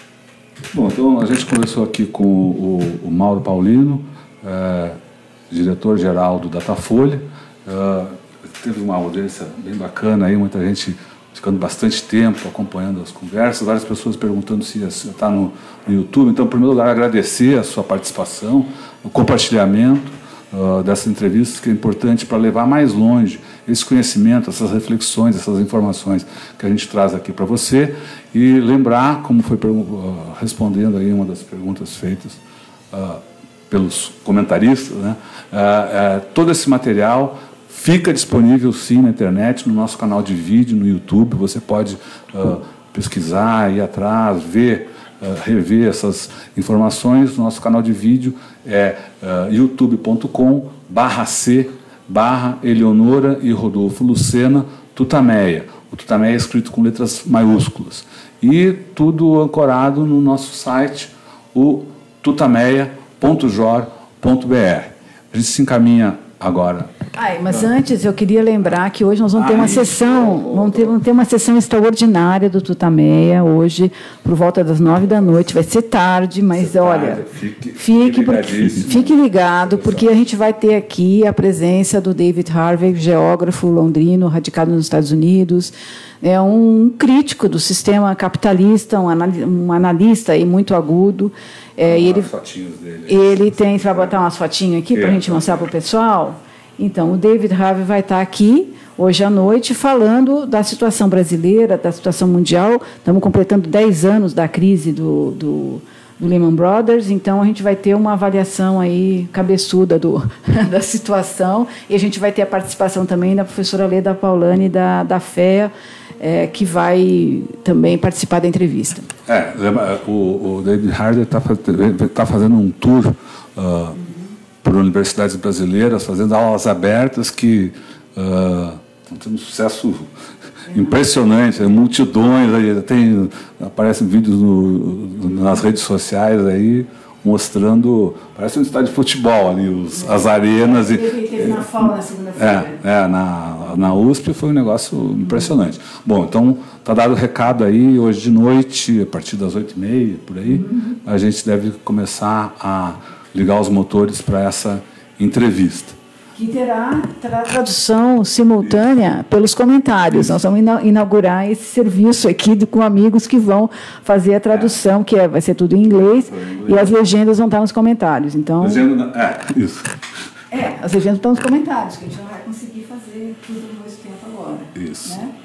Bom, então a gente conversou aqui com o, o Mauro Paulino, é, diretor-geral do Datafolha. É, teve uma audiência bem bacana aí, muita gente ficando bastante tempo acompanhando as conversas, várias pessoas perguntando se está no, no YouTube. Então, em primeiro lugar, agradecer a sua participação, o compartilhamento Uh, dessas entrevistas, que é importante para levar mais longe esse conhecimento, essas reflexões, essas informações que a gente traz aqui para você, e lembrar, como foi uh, respondendo aí uma das perguntas feitas uh, pelos comentaristas, né, uh, uh, todo esse material fica disponível sim na internet, no nosso canal de vídeo, no YouTube. Você pode uh, pesquisar, ir atrás, ver, Uh, rever essas informações. No nosso canal de vídeo é uh, youtube ponto com barra c barra Eleonora e Rodolfo Lucena Tutameia. O Tutameia é escrito com letras maiúsculas. E tudo ancorado no nosso site, o tutameia ponto jor ponto b r. A gente se encaminha agora. Ai, mas antes eu queria lembrar que hoje nós vamos ter uma sessão, vamos ter, vamos ter uma sessão extraordinária do Tutameia hoje, por volta das nove da noite. Vai ser tarde, mas olha, fique, fique, porque, fique ligado, porque a gente vai ter aqui a presença do David Harvey, geógrafo londrino, radicado nos Estados Unidos, é um crítico do sistema capitalista, um analista e muito agudo. É, e ele, ele tem, você vai botar umas fotinhas aqui para a gente mostrar para o pessoal? Então, o David Harvey vai estar aqui hoje à noite falando da situação brasileira, da situação mundial. Estamos completando dez anos da crise do, do, do Lehman Brothers, então a gente vai ter uma avaliação aí cabeçuda do, da situação, e a gente vai ter a participação também da professora Leda Paulani da, da F E A, é, que vai também participar da entrevista. É, o, o David Harvey está tá fazendo um tour uh, por universidades brasileiras, fazendo aulas abertas que uh, estão tendo um sucesso impressionante, multidões, aí, tem, aparecem vídeos no, nas redes sociais aí, mostrando, parece um estádio de futebol ali, os, as arenas. E, teve na F A U na segunda-feira. É, é na, na U S P foi um negócio impressionante. Bom, então está dado o recado aí, hoje de noite, a partir das oito e meia, por aí, uhum. a gente deve começar a ligar os motores para essa entrevista. Que terá, terá tradução simultânea pelos comentários. Nós vamos inaugurar esse serviço aqui de, com amigos que vão fazer a tradução, é. que é, vai ser tudo em inglês, e as legendas vão estar nos comentários. Então, Legenda, é, isso. É, as legendas estão nos comentários, que a gente não vai conseguir fazer tudo no mesmo tempo agora. Isso. Né?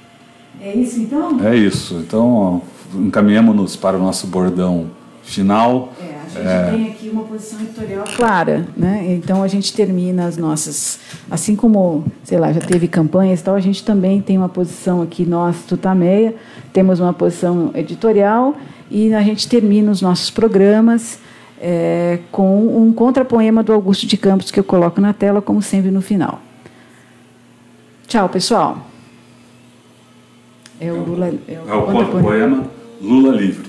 É isso, então? É isso. Então, encaminhamos-nos para o nosso bordão final. É, a gente é... tem aqui uma posição editorial clara, né? Então a gente termina as nossas, assim como, sei lá, já teve campanhas e tal, a gente também tem uma posição aqui, nós, Tutameia, temos uma posição editorial, e a gente termina os nossos programas é, com um contrapoema do Augusto de Campos, que eu coloco na tela, como sempre, no final. Tchau, pessoal. É o Lula. É o, é o contrapoema Lula Livre.